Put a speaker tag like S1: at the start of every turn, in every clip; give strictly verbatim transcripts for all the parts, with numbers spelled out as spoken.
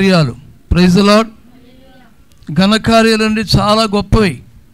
S1: ఘనకార్యాలు. Praise the lord. ఘనకార్యాలు అంటే చాలా గొప్పవి.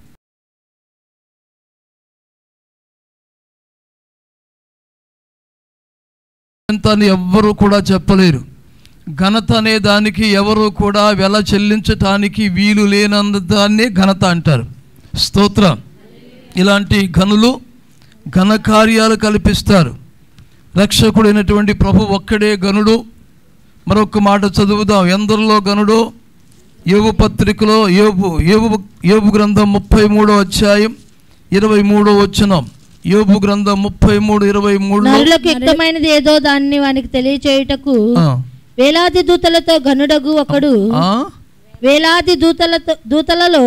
S1: అని ఎవ్వరూ కూడా చెప్పలేరు. ఘనత అనే దానికి ఎవరు కూడా వెల చెల్లించటానికి వీలు లేనంత దాన్నే ఘనత అంటారు. స్తోత్రం. ఇలాంటి ఘనులు ఘనకార్యాలు కల్పిస్తారు. రక్షకుడైనటువంటి ప్రభు ఒక్కడే గనుడు. మరొక మాట చదువుదాం. ఎందరిలో గనుడు? యోబు పత్రికలో యోబు యోబు యోబు గ్రంథం ముప్పై మూడో అధ్యాయం ఇరవై మూడో వచనం. యోబు గ్రంథం ముప్పై మూడు ఇరవై మూడు.
S2: నరులకు యుక్తమైనది ఏదో దాన్ని వానికి తెలియచేయుటకు వేలాది దూతలతో గనుడగు ఒకడు. వేలాది దూతలతో దూతలలో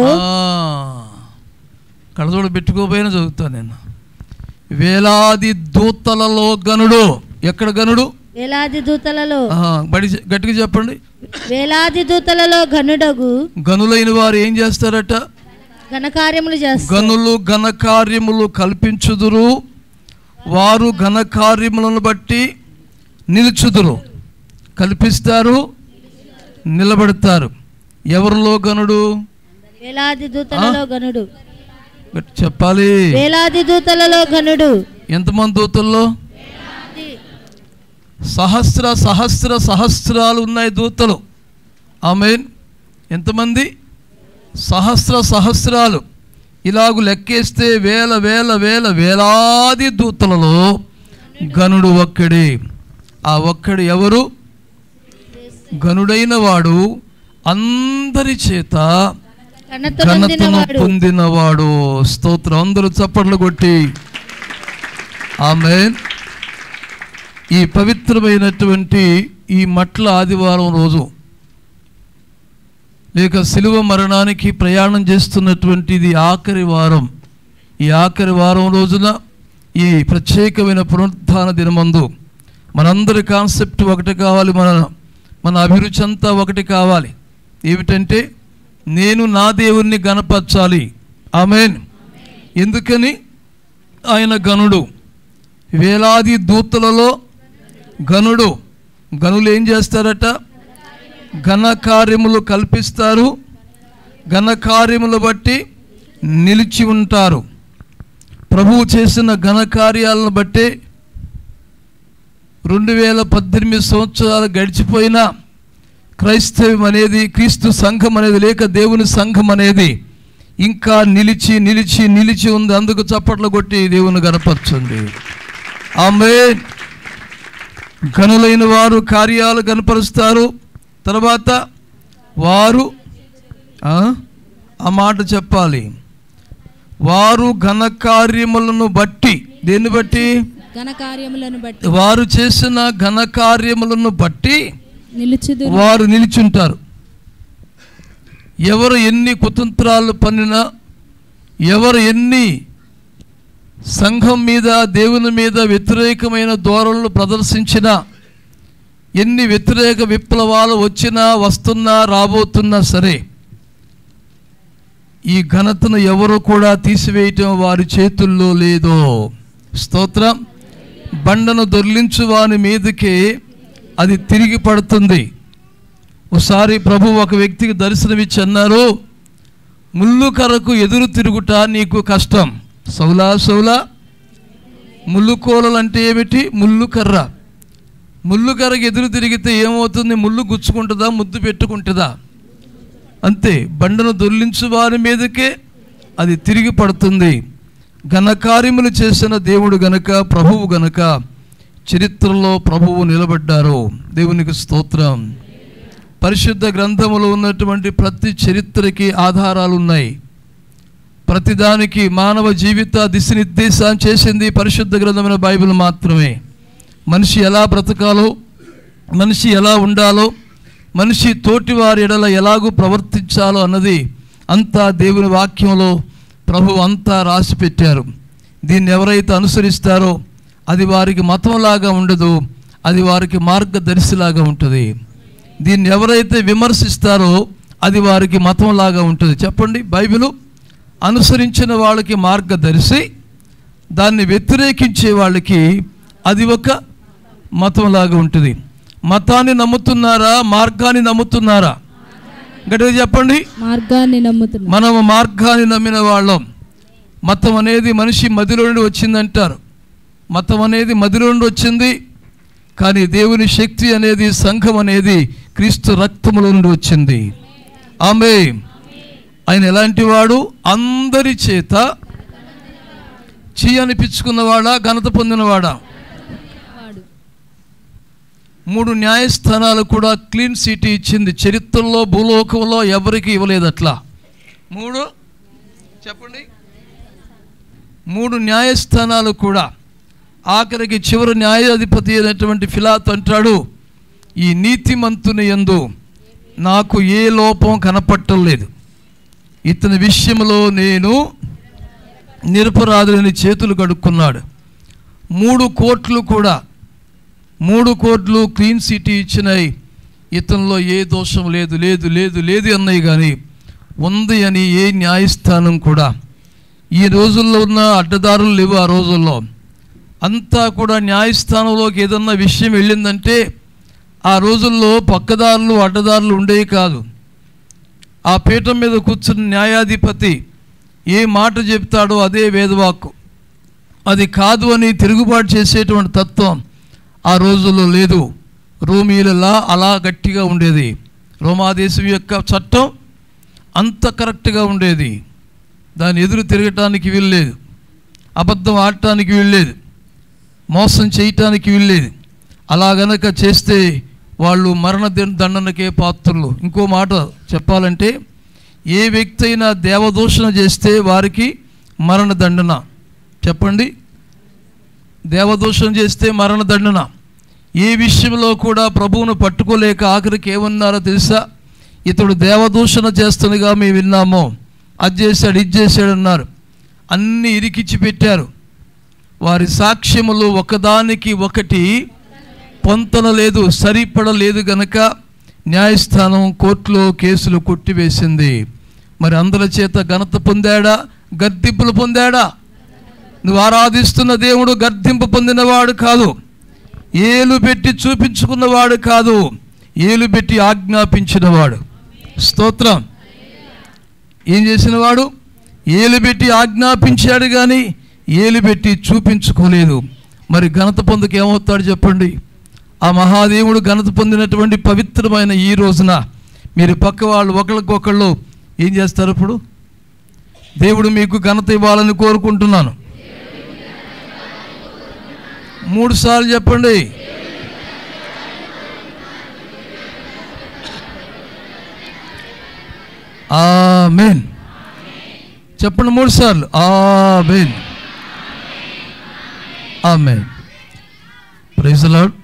S1: కళ్ళజోడు పెట్టుకోపోయినా చదువుతాను నేను. వేలాది దూతలలో గనుడు. ఎక్కడ గనుడు?
S2: వేలాది దూతలలో.
S1: బడి గట్టిగా చెప్పండి.
S2: వేలాది దూతలలో గనుడగు.
S1: గనులైన వారు ఏం చేస్తారట?
S2: ఘనకార్యములు చేస్తారు.
S1: గనులు ఘనకార్యములు కల్పించుదురు. వారు ఘనకార్యములను బట్టి నిలుచుదురు. కల్పిస్తారు, నిలబడతారు. ఎవరిలో గనుడు?
S2: వేలాది దూతలలో గనుడు.
S1: చెప్పాలి.
S2: వేలాది దూతలలో గనుడు.
S1: ఎంతమంది దూతల్లో? సహస్ర సహస్ర సహస్రాలు ఉన్నాయి దూతలు. ఆమేన్. ఎంతమంది? సహస్ర సహస్రాలు. ఇలాగు లెక్కేస్తే వేల వేల వేల వేలాది దూతలలో గనుడు ఒక్కడే. ఆ ఒక్కడు ఎవరు? గనుడైన వాడు, అందరి చేత ఘనతను పొందినవాడు. స్తోత్రం. అందరూ చప్పట్లు కొట్టి ఆమేన్. ఈ పవిత్రమైనటువంటి ఈ మట్ల ఆదివారం రోజు లేక శిలువ మరణానికి ప్రయాణం చేస్తున్నటువంటి ఇది ఆఖరి వారం. ఈ ఆఖరి వారం రోజున ఈ ప్రత్యేకమైన పునరుత్థాన దినమందు మనందరి కాన్సెప్ట్ ఒకటి కావాలి. మన మన అభిరుచి అంతా ఒకటి కావాలి. ఏమిటంటే నేను నా దేవుణ్ణి గణపరచాలి. ఆమేన్. ఎందుకని? ఆయన గనుడు. వేలాది దూతలలో గనుడు. గనులు ఏం చేస్తారట? ఘనకార్యములు కల్పిస్తారు. ఘనకార్యములు బట్టి నిలిచి ఉంటారు. ప్రభువు చేసిన ఘనకార్యాలను బట్టి రెండు వేల పద్దెనిమిది సంవత్సరాలు గడిచిపోయినా క్రైస్తవం అనేది, క్రీస్తు సంఘం అనేది, లేక దేవుని సంఘం అనేది ఇంకా నిలిచి నిలిచి నిలిచి ఉంది. అందుకు చప్పట్లు కొట్టి దేవుని గణపరచండి. ఆమేన్. ఘనులైన వారు కార్యాలు కనపరుస్తారు. తర్వాత వారు ఆ మాట చెప్పాలి. వారు ఘనకార్యములను బట్టి. దేన్ని బట్టి?
S3: ఘనకార్యములను బట్టి.
S1: వారు చేసిన ఘనకార్యములను బట్టి
S3: నిలుచుదురు.
S1: వారు నిలిచుంటారు. ఎవరు ఎన్ని కుతంత్రాలు పన్నినా, ఎవరు ఎన్ని సంఘం మీద, దేవుని మీద వ్యతిరేకమైన ధోరణులు ప్రదర్శించినా, ఎన్ని వ్యతిరేక విప్లవాలు వచ్చినా, వస్తున్నా, రాబోతున్నా సరే ఈ ఘనతను ఎవరు కూడా తీసివేయటం వారి చేతుల్లో లేదో. స్తోత్రం. బండను దొర్లించు వాని మీదకే అది తిరిగి పడుతుంది. ఒకసారి ప్రభు ఒక వ్యక్తికి దర్శనమిచ్చి అన్నారు, ముళ్ళు కర్రకు ఎదురు తిరుగుట నీకు కష్టం. సౌలా సౌలా. ముళ్ళు కోలలు అంటే ఏమిటి? ముళ్ళు కర్ర. ముళ్ళు కర్రకు ఎదురు తిరిగితే ఏమవుతుంది? ముళ్ళు గుచ్చుకుంటుందా, ముద్దు పెట్టుకుంటుందా? అంతే. బండను దొర్లించు వారి మీదకే అది తిరిగి పడుతుంది. ఘనకార్యములు చేసిన దేవుడు గనుక, ప్రభువు గనుక చరిత్రలో ప్రభువు నిలబడ్డారు. దేవునికి స్తోత్రం. పరిశుద్ధ గ్రంథములో ఉన్నటువంటి ప్రతి చరిత్రకి ఆధారాలు ఉన్నాయి. ప్రతిదానికి మానవ జీవిత దిశనిర్దేశం చేసింది పరిశుద్ధ గ్రంథమైన బైబిల్ మాత్రమే. మనిషి ఎలా బ్రతకాలో, మనిషి ఎలా ఉండాలో, మనిషి తోటి వారి ఎడల ఎలాగూ ప్రవర్తించాలో అన్నది అంతా దేవుని వాక్యంలో ప్రభు అంతా రాసి పెట్టారు. దీన్ని ఎవరైతే అనుసరిస్తారో అది వారికి మతంలాగా ఉండదు, అది వారికి మార్గదర్శిలాగా ఉంటుంది. దీన్ని ఎవరైతే విమర్శిస్తారో అది వారికి మతంలాగా ఉంటుంది. చెప్పండి. బైబిలు అనుసరించిన వాళ్ళకి మార్గదర్శి, దాన్ని వ్యతిరేకించే వాళ్ళకి అది ఒక మతంలాగా ఉంటుంది. మతాన్ని నమ్ముతున్నారా, మార్గాన్ని నమ్ముతున్నారా? గట్టిగా చెప్పండి.
S3: మార్గాన్ని నమ్ముతున్నా.
S1: మనము మార్గాన్ని నమ్మిన వాళ్ళం. మతం అనేది మనిషి మదిలో నుండి వచ్చిందంటారు. మతం అనేది మదిలో నుండి వచ్చింది, కానీ దేవుని శక్తి అనేది, సంఘం అనేది క్రీస్తు రక్తములో నుండి వచ్చింది. ఆమేన్. ఆయన ఎలాంటి వాడు? అందరి చేత చీ అనిపించుకున్నవాడా, ఘనత పొందినవాడా? మూడు న్యాయస్థానాలు కూడా క్లీన్ సిటీ ఇచ్చింది. చరిత్రలో, భూలోకంలో ఎవరికి ఇవ్వలేదు అట్లా. మూడు చెప్పండి. మూడు న్యాయస్థానాలు కూడా. ఆఖరికి చివరి న్యాయాధిపతి అయినటువంటి ఫిలాతు అంటాడు, ఈ నీతిమంతుని యందు నాకు ఏ లోపం కనపట్టలేదు, ఇతని విషయంలో నేను నిరపరాధులని చేతులు కడుక్కున్నాడు. మూడు కోట్లు కూడా, మూడు కోట్లు క్లీన్ సిటీ ఇచ్చినాయి. ఇతనిలో ఏ దోషం లేదు లేదు లేదు లేదు అన్నాయి, కానీ ఉంది అని ఏ న్యాయస్థానం కూడా. ఈ రోజుల్లో ఉన్న అడ్డదారులు లేవు. ఆ రోజుల్లో అంతా కూడా న్యాయస్థానంలోకి ఏదన్నా విషయం వెళ్ళిందంటే ఆ రోజుల్లో పక్కదారులు, అడ్డదారులు ఉండేవి కాదు. ఆ పీఠం మీద కూర్చున్న న్యాయాధిపతి ఏ మాట చెప్తాడో అదే వేదవాక్కు. అది కాదు అని తిరుగుబాటు చేసేటువంటి తత్వం ఆ రోజుల్లో లేదు. రోమీలలా అలా గట్టిగా ఉండేది. రోమాదేశం యొక్క చట్టం అంత కరెక్ట్గా ఉండేది. దాని ఎదురు తిరగటానికి వీల్లేదు, అబద్ధం ఆడటానికి వీల్లేదు, మోసం చేయటానికి వీల్లేదు. అలా గనక చేస్తే వాళ్ళు మరణ దండనకే పాత్రులు. ఇంకో మాట చెప్పాలంటే, ఏ వ్యక్తి అయినా దేవదూషణ చేస్తే వారికి మరణ దండన. చెప్పండి. దేవదూషణ చేస్తే మరణ దండన. ఏ విషయంలో కూడా ప్రభువును పట్టుకోలేక ఆఖరికి ఏమన్నారో తెలుసా? ఇతడు దేవదూషణ చేస్తుండగా మేము విన్నామో, అది చేశాడు, ఇది చేశాడు అన్నారు. అన్నీ ఇరికిచ్చి పెట్టారు. వారి సాక్ష్యములు ఒకదానికి ఒకటి పొంతన లేదు, సరిపడలేదు గనక న్యాయస్థానం కోర్టులో కేసులు కొట్టివేసింది. మరి అందరి చేత ఘనత పొందాడా, గర్తింపులు పొందాడా? నువ్వు ఆరాధిస్తున్న దేవుడు గర్తింపు పొందినవాడు కాదు, ఏలు పెట్టి చూపించుకున్నవాడు కాదు, ఏలు పెట్టి ఆజ్ఞాపించినవాడు. స్తోత్రం. ఏం చేసినవాడు? ఏలు పెట్టి ఆజ్ఞాపించాడు, కానీ ఏలు పెట్టి చూపించుకోలేదు. మరి ఘనత పొందక ఏమవుతాడు చెప్పండి? ఆ మహాదేవుడు ఘనత పొందినటువంటి పవిత్రమైన ఈ రోజున మీరు పక్క వాళ్ళు ఒకరికొకళ్ళు ఏం చేస్తారు? ఇప్పుడు దేవుడు మీకు ఘనత ఇవ్వాలని కోరుకుంటున్నాను. మూడు సార్లు చెప్పండి. ఆమేన్. చెప్పండి మూడు సార్లు. Amen, amen. Praise the lord.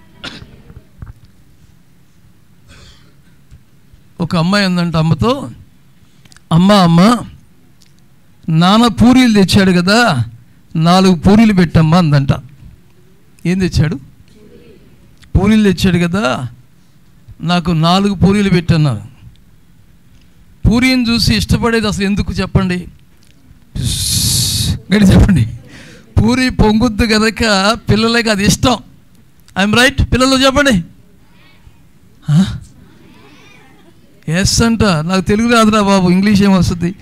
S1: ఒక అమ్మాయి ఉందంట అమ్మతో, అమ్మ అమ్మ నాన్న పూరీలు తెచ్చాడు కదా, నాలుగు పూరీలు పెట్టమ్మా అందంట. ఏం తెచ్చాడు? పూరీలు తెచ్చాడు కదా, నాకు నాలుగు పూరీలు పెట్టన్నారు. పూరీని చూసి ఇష్టపడేది అసలు ఎందుకు చెప్పండి? గడి చెప్పండి. పూరి పొంగుద్దు కనుక పిల్లలకి అది ఇష్టం. I'm right? పిల్లలు చెప్పండి. ఎస్ అంట. నాకు తెలుగు రాదురా బాబు, ఇంగ్లీష్ ఏమొస్తుంది?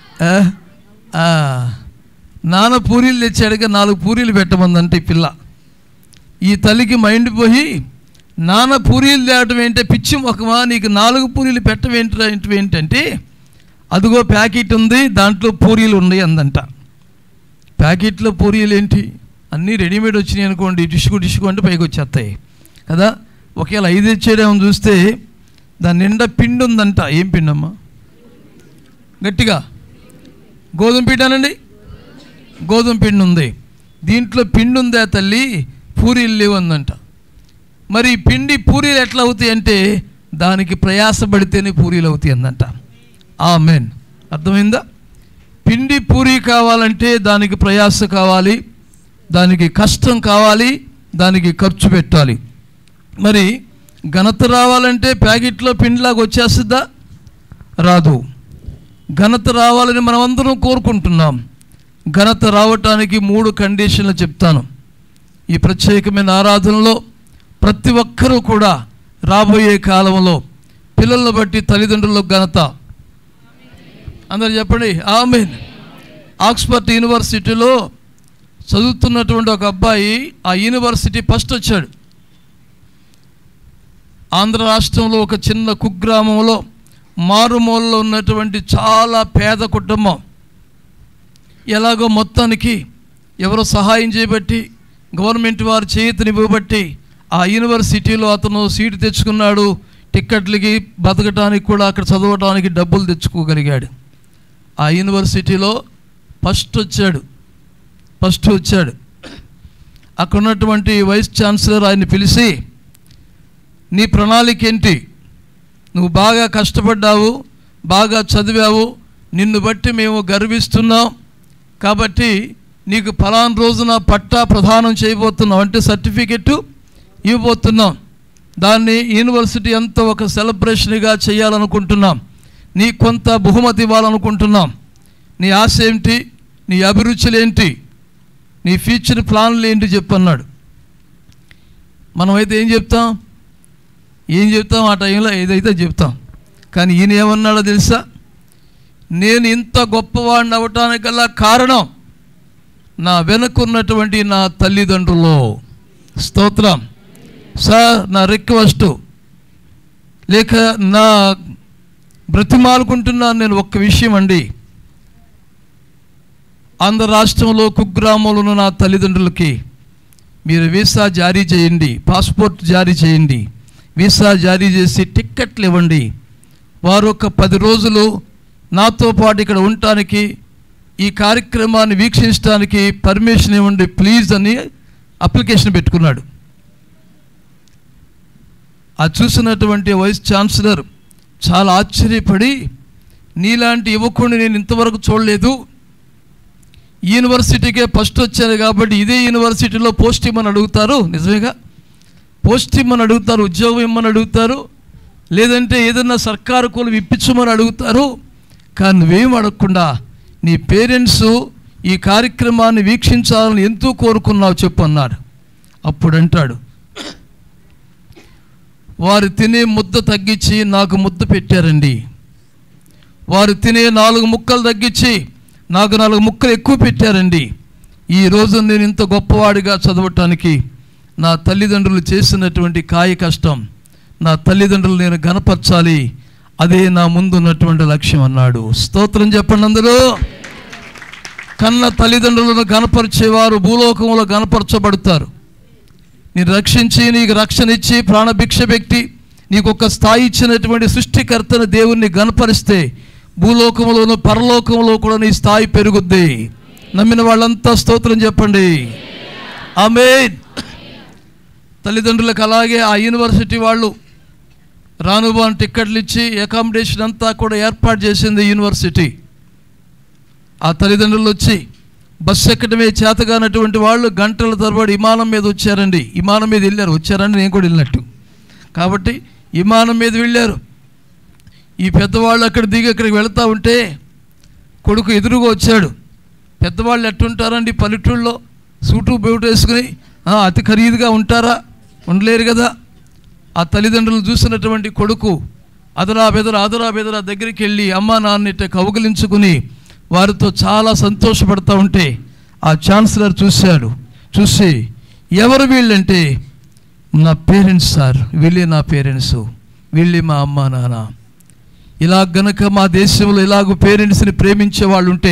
S1: నాన్న పూరీలు తెచ్చాడుగా, నాలుగు పూరీలు పెట్టమందంటే ఈ పిల్ల. ఈ తల్లికి మైండ్ పోయి, నాన్న పూరీలు తేవటం ఏంటంటే పిచ్చి మొక్కమా, నీకు నాలుగు పూరీలు పెట్టవేంటి ఏంటంటే, అదిగో ప్యాకెట్ ఉంది, దాంట్లో పూరీలు ఉన్నాయి అందంట. ప్యాకెట్లో పూరీలు ఏంటి? అన్నీ రెడీమేడ్ వచ్చినాయి అనుకోండి, డిష్కు డిష్కు అంటే పైకి వచ్చేస్తాయి కదా. ఒకవేళ ఐదు తెచ్చేయడం చూస్తే దాని నిండా పిండి ఉందంట. ఏం పిండి అమ్మా? గట్టిగా గోధుమ పిండి అనండి. గోధుమ పిండి ఉంది. దీంట్లో పిండి ఉందా తల్లి, పూరీలు లేవు అందంట. మరి పిండి పూరీలు ఎట్లా అవుతాయి అంటే, దానికి ప్రయాసపడితేనే పూరీలు అవుతాయి అందంట. ఆమేన్. అర్థమైందా? పిండి పూరీ కావాలంటే దానికి ప్రయాస కావాలి, దానికి కష్టం కావాలి, దానికి ఖర్చు పెట్టాలి. మరి ఘనత రావాలంటే ప్యాకెట్లో పిండిలాగా వచ్చేస్తుందా? రాదు. ఘనత రావాలని మనమందరం కోరుకుంటున్నాం. ఘనత రావటానికి మూడు కండిషన్లు చెప్తాను. ఈ ప్రత్యేకమైన ఆరాధనలో ప్రతి ఒక్కరూ కూడా రాబోయే కాలంలో పిల్లలను బట్టి తల్లిదండ్రులకు ఘనత. అందరు చెప్పండి ఆమేన్. ఆక్స్ఫర్డ్ యూనివర్సిటీలో చదువుతున్నటువంటి ఒక అబ్బాయి ఆ యూనివర్సిటీ ఫస్ట్ వచ్చాడు. ఆంధ్ర రాష్ట్రంలో ఒక చిన్న కుగ్రామంలో మారుమూలలో ఉన్నటువంటి చాలా పేద కుటుంబం. ఎలాగో మొత్తానికి ఎవరో సహాయం చేయబట్టి గవర్నమెంట్ వారు చేతినివ్వబట్టి ఆ యూనివర్సిటీలో అతను సీటు తెచ్చుకున్నాడు. టిక్కెట్లకి బతకడానికి కూడా అక్కడ చదవడానికి డబ్బులు తెచ్చుకోగలిగాడు. ఆ యూనివర్సిటీలో ఫస్ట్ వచ్చాడు ఫస్ట్ వచ్చాడు అక్కడ ఉన్నటువంటి వైస్ ఛాన్సలర్ ఆయన్ని పిలిచి, నీ ప్రణాళిక ఏంటి? నువ్వు బాగా కష్టపడ్డావు, బాగా చదివావు, నిన్ను బట్టి మేము గర్విస్తున్నాం. కాబట్టి నీకు ఫలానా రోజున పట్టా ప్రదానం చేయబోతున్నాం, అంటే సర్టిఫికెట్ ఇవ్వబోతున్నాం. దాన్ని యూనివర్సిటీ అంతా ఒక సెలబ్రేషన్గా చేయాలనుకుంటున్నాం. నీ కొంత బహుమతి ఇవ్వాలనుకుంటున్నాం. నీ ఆశ ఏంటి? నీ అభిరుచులు ఏంటి? నీ ఫ్యూచర్ ప్లాన్లు ఏంటి చెప్పన్నాడు. మనమైతే ఏం చెప్తాం ఏం చెప్తాం ఆ టైంలో ఏదైతే చెప్తాం. కానీ ఈయన ఏమన్నాడో తెలుసా? నేను ఇంత గొప్పవాడిని అవ్వటానికి గల కారణం నా వెనుకున్నటువంటి నా తల్లిదండ్రులు. స్తోత్రం. సార్, నా రిక్వెస్ట్ లేక నా బ్రతిమాలుకుంటున్నాను నేను ఒక్క విషయం అండి. ఆంధ్ర రాష్ట్రంలో కుగ్రామంలో ఉన్న నా తల్లిదండ్రులకి మీరు వీసా జారీ చేయండి, పాస్పోర్ట్ జారీ చేయండి, వీసా జారీ చేసి టిక్కెట్లు ఇవ్వండి. వారు ఒక పది రోజులు నాతో పాటు ఇక్కడ ఉండటానికి, ఈ కార్యక్రమాన్ని వీక్షించడానికి పర్మిషన్ ఇవ్వండి ప్లీజ్ అని అప్లికేషన్ పెట్టుకున్నాడు. అది చూసినటువంటి వైస్ ఛాన్సలర్ చాలా ఆశ్చర్యపడి, నీలాంటి యువకుడిని నేను ఇంతవరకు చూడలేదు, యూనివర్సిటీకే ఫస్ట్ వచ్చాను కాబట్టి ఇదే యూనివర్సిటీలో పోస్ట్ ఇమ్మని అడుగుతారు, నిజమేగా పోస్ట్ ఇమ్మని అడుగుతారు, ఉద్యోగం ఇమ్మని అడుగుతారు, లేదంటే ఏదన్నా సర్కారు కులం ఇప్పించమని అడుగుతారు. కానీ నువ్వేం అడగకుండా నీ పేరెంట్స్ ఈ కార్యక్రమాన్ని వీక్షించాలని ఎంతో కోరుకున్నావు చెప్పు అన్నాడు. అప్పుడు అంటాడు, వారు తినే ముద్ద తగ్గించి నాకు ముద్ద పెట్టారండి, వారు తినే నాలుగు ముక్కలు తగ్గించి నాకు నాలుగు ముక్కలు ఎక్కువ పెట్టారండి. ఈరోజు నేను ఇంత గొప్పవాడిగా చదవటానికి నా తల్లిదండ్రులు చేసినటువంటి కాయ కష్టం, నా తల్లిదండ్రులు నేను గనపరచాలి, అదే నా ముందున్నటువంటి లక్ష్యం అన్నాడు. స్తోత్రం చెప్పండి అందరూ. కన్న తల్లిదండ్రులను గనపరిచేవారు భూలోకంలో గనపరచబడతారు. నేను రక్షించి నీకు రక్షణ ఇచ్చి ప్రాణభిక్ష పెట్టి నీకు ఒక స్థాయి ఇచ్చినటువంటి సృష్టికర్తను దేవుణ్ణి గనపరిస్తే భూలోకంలోను పరలోకంలో కూడా నీ స్థాయి పెరుగుద్ది. నమ్మిన వాళ్ళంతా స్తోత్రం చెప్పండి. ఆమేన్. తల్లిదండ్రులకు అలాగే ఆ యూనివర్సిటీ వాళ్ళు రానుబాను టిక్కెట్లు ఇచ్చి అకామిడేషన్ అంతా కూడా ఏర్పాటు చేసింది యూనివర్సిటీ. ఆ తల్లిదండ్రులు వచ్చి బస్సు ఎక్కడమే చేతగానటువంటి వాళ్ళు గంటల తరబడి విమానం మీద వచ్చారండి. విమానం మీద వెళ్ళారు, వచ్చారండి నేను కూడా వెళ్ళినట్టు. కాబట్టి విమానం మీద వెళ్ళారు. ఈ పెద్దవాళ్ళు అక్కడ దిగి అక్కడికి వెళుతూ ఉంటే కొడుకు ఎదురుగా వచ్చాడు. పెద్దవాళ్ళు ఎట్టుంటారండి పల్లెటూళ్ళలో, సూటు బెవుటు వేసుకుని అతి ఖరీదుగా ఉంటారా? ఉండలేరు కదా. ఆ తల్లిదండ్రులు చూసినటువంటి కొడుకు అదరా బెదరా అదరా బెదరా దగ్గరికి వెళ్ళి అమ్మా నాన్నట కౌగిలించుకుని వారితో చాలా సంతోషపడతా ఉంటే ఆ ఛాన్సలర్ చూశాడు. చూసి ఎవరు వీళ్ళంటే, నా పేరెంట్స్ సార్, వీళ్ళే నా పేరెంట్స్, వీళ్ళే మా అమ్మ నాన్న. ఇలా గనక మా దేశంలో ఇలాగ పేరెంట్స్ని ప్రేమించే వాళ్ళు ఉంటే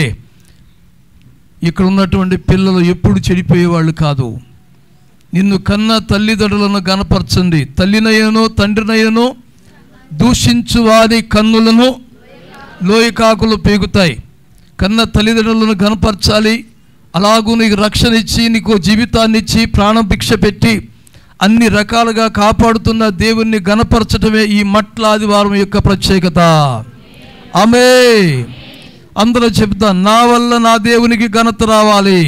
S1: ఇక్కడ ఉన్నటువంటి పిల్లలు ఎప్పుడు చెడిపోయేవాళ్ళు కాదు. నిన్ను కన్న తల్లిదండ్రులను గనపరచండి. తల్లినయ్యను తండ్రినయ్యను దూషించు వారి కన్నులను లోయకాకులు పీగుతాయి. కన్న తల్లిదండ్రులను గనపరచాలి. అలాగూ నీకు రక్షణ ఇచ్చి నీకు జీవితాన్ని ఇచ్చి ప్రాణం భిక్ష పెట్టి అన్ని రకాలుగా కాపాడుతున్న దేవుణ్ణి గనపరచటమే ఈ మట్ల ఆదివారం యొక్క ప్రత్యేకత. ఆమేన్. అందరూ చెప్తా, నా వల్ల నా దేవునికి ఘనత రావాలి.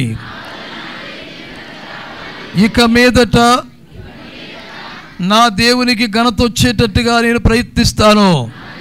S1: ఇక మీదట నా దేవునికి ఘనత వచ్చేటట్టుగా నేను ప్రయత్నిస్తాను.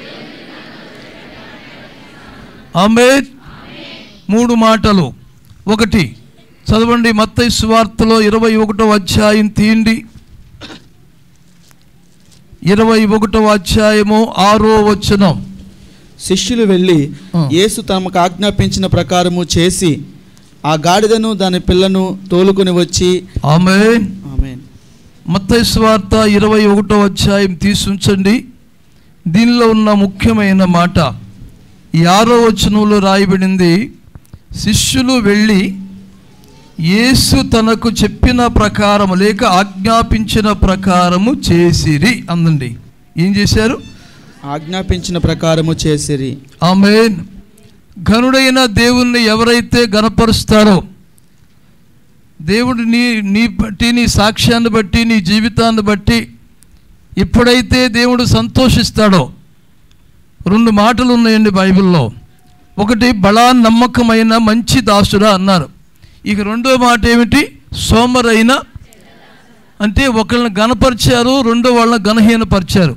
S1: ఆమేన్. మూడు మాటలు. ఒకటి చదవండి, మత్తయి సువార్తలో ఇరవై ఒకటో అధ్యాయం తీయండి. ఇరవై ఒకటవ అధ్యాయము ఆరో వచనం.
S4: శిష్యులు వెళ్ళి యేసు తమకు ఆజ్ఞాపించిన ప్రకారము చేసి ఆ గాడిదను దాని పిల్లను తోలుకొని వచ్చి
S1: ఆమేన్
S4: ఆమేన్.
S1: మత్తయి సువార్త ఇరవై ఒకటవ అధ్యాయం తీసుంచండి. దీనిలో ఉన్న ముఖ్యమైన మాట ఈ ఆరో వచనంలో రాయబడింది, శిష్యులు వెళ్ళి యేసు తనకు చెప్పిన ప్రకారము లేక ఆజ్ఞాపించిన ప్రకారము చేసిరి అందండి. ఏం చేశారు?
S4: ఆజ్ఞాపించిన ప్రకారము చేసిరి.
S1: ఆమేన్. ఘనుడైన దేవుణ్ణి ఎవరైతే గణపరుస్తారో, దేవుడు నీ నీ బట్టి నీ సాక్ష్యాన్ని బట్టి నీ జీవితాన్ని బట్టి ఎప్పుడైతే దేవుడు సంతోషిస్తాడో, రెండు మాటలు ఉన్నాయండి బైబిల్లో. ఒకటి బలా నమ్మకమైన మంచి దాసుడా అన్నారు. ఇక రెండో మాట ఏమిటి? సోమరైన, అంటే ఒకళ్ళని గణపరిచారు, రెండో వాళ్ళని గణహీనపరిచారు.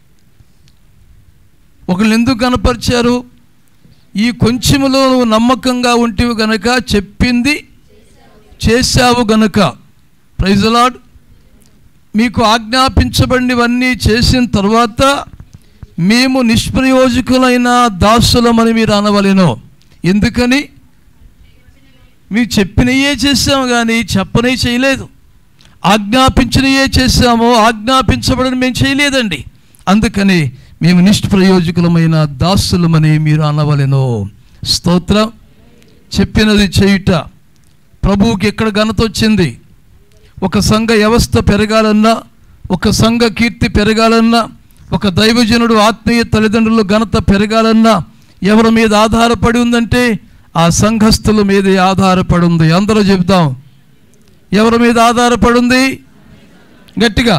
S1: ఒకళ్ళని ఎందుకు గణపరిచారు? ఈ కొంచెములో నువ్వు నమ్మకంగా ఉంటివి గనక, చెప్పింది చేశావు గనక. Praise the lord. మీకు ఆజ్ఞాపించబడినవన్నీ చేసిన తర్వాత మేము నిష్ప్రయోజకులైన దాసులమని మీరు అనవలెను. ఎందుకని? మీరు చెప్పినయే చేసాము కానీ చెప్పనే చేయలేదు. ఆజ్ఞాపించినయే చేసాము, ఆజ్ఞాపించబడిన మేము చేయలేదండి. అందుకని మేము నిష్ప్రయోజకులమైన దాసులమని మీరు అనవలెను. స్తోత్రం. చెప్పినది చేయుట. ప్రభువుకి ఎక్కడ ఘనత వచ్చింది? ఒక సంఘ వ్యవస్థ పెరగాలన్నా, ఒక సంఘ కీర్తి పెరగాలన్నా, ఒక దైవజనుడు ఆత్మీయ తల్లిదండ్రులు ఘనత పెరగాలన్నా ఎవరి మీద ఆధారపడి ఉందంటే ఆ సంఘస్థుల మీదే ఆధారపడి ఉంది. అందరూ చెప్తాం, ఎవరి మీద ఆధారపడి ఉంది? గట్టిగా.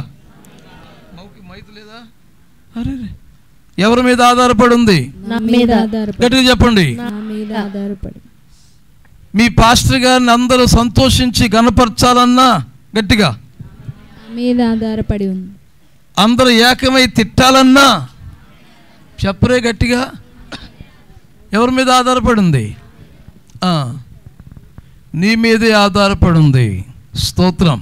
S1: అరే, ఎవరి మీద ఆధారపడి ఉంది? గట్టిగా చెప్పండి. మీ పాస్టర్ గారిని అందరూ సంతోషించి గణపరచాలన్నా గట్టిగా
S3: మీద ఆధారపడి ఉంది.
S1: అందరూ ఏకమై తిట్టాలన్నా చెప్పరే గట్టిగా. ఎవరి మీద ఆధారపడి ఉంది? నీ మీదే ఆధారపడి ఉంది. స్తోత్రం.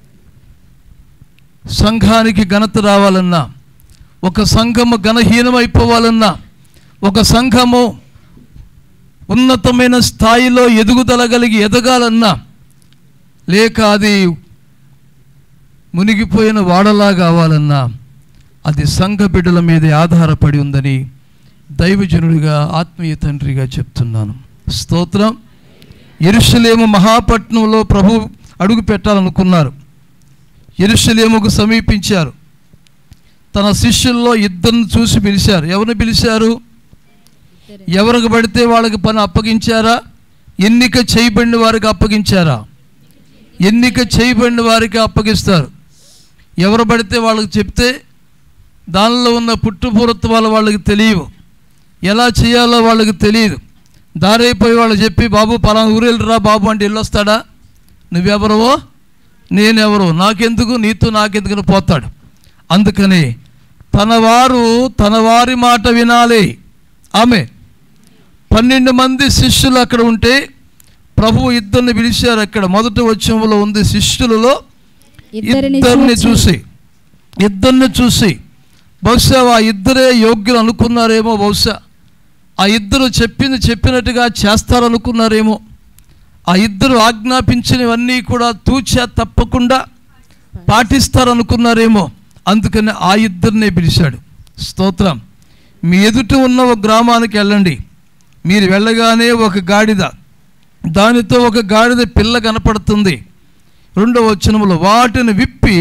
S1: సంఘానికి ఘనత రావాలన్నా, ఒక సంఘము ఘనహీనమైపోవాలన్నా, ఒక సంఘము ఉన్నతమైన స్థాయిలో ఎదుగుదల కలిగి ఎదగాలన్నా, లేక అది మునిగిపోయిన వాడలా కావాలన్నా అది సంఘ బిడ్డల మీదే ఆధారపడి ఉందని దైవజనుడిగా ఆత్మీయ తండ్రిగా చెప్తున్నాను. స్తోత్రం. యెరూషలేము మహాపట్నంలో ప్రభు అడుగు పెట్టాలనుకున్నారు. యెరూషలేముకు సమీపించారు. తన శిష్యుల్లో ఇద్దరిని చూసి పిలిచారు. ఎవరిని పిలిచారు? ఎవరికి పడితే వాళ్ళకి పని అప్పగించారా? ఎన్నిక చేయబడిన వారికి అప్పగించారా? ఎన్నిక చేయబడిన వారికి అప్పగిస్తారు. ఎవరు పడితే వాళ్ళకి చెప్తే దానిలో ఉన్న పుట్టుపూర్వత్వాలు వాళ్ళకి తెలియవు, ఎలా చేయాలో వాళ్ళకి తెలియదు. దారైపోయి వాళ్ళు చెప్పి, బాబు పలానా ఊరు వెళ్ళిరా బాబు అంటే వెళ్ళొస్తాడా? నువ్వెవరవో నేనెవరో నాకెందుకు, నీతో నాకెందుకు పోతాడు. అందుకని తన వారు తన వారి మాట వినాలి. ఆమె పన్నెండు మంది శిష్యులు అక్కడ ఉంటే ప్రభువు ఇద్దరిని పిలిచారు. అక్కడ మొదటి వచనంలో ఉంది, శిష్యులలో ఇద్దరిని చూసి ఇద్దరిని చూసి బహుశా ఆ ఇద్దరే యోగ్యులు అనుకున్నారేమో. బహుశా ఆ ఇద్దరు చెప్పింది చెప్పినట్టుగా చేస్తారనుకున్నారేమో. ఆ ఇద్దరు ఆజ్ఞాపించినవన్నీ కూడా తూచా తప్పకుండా పాటిస్తారనుకున్నారేమో. అందుకని ఆ ఇద్దరినే పిలిచాడు. స్తోత్రం. మీ ఎదుట ఉన్న ఒక గ్రామానికి వెళ్ళండి. మీరు వెళ్ళగానే ఒక గాడిద, దానితో ఒక గాడిద పిల్ల కనపడుతుంది. రెండవ వచనములో వాటిని విప్పి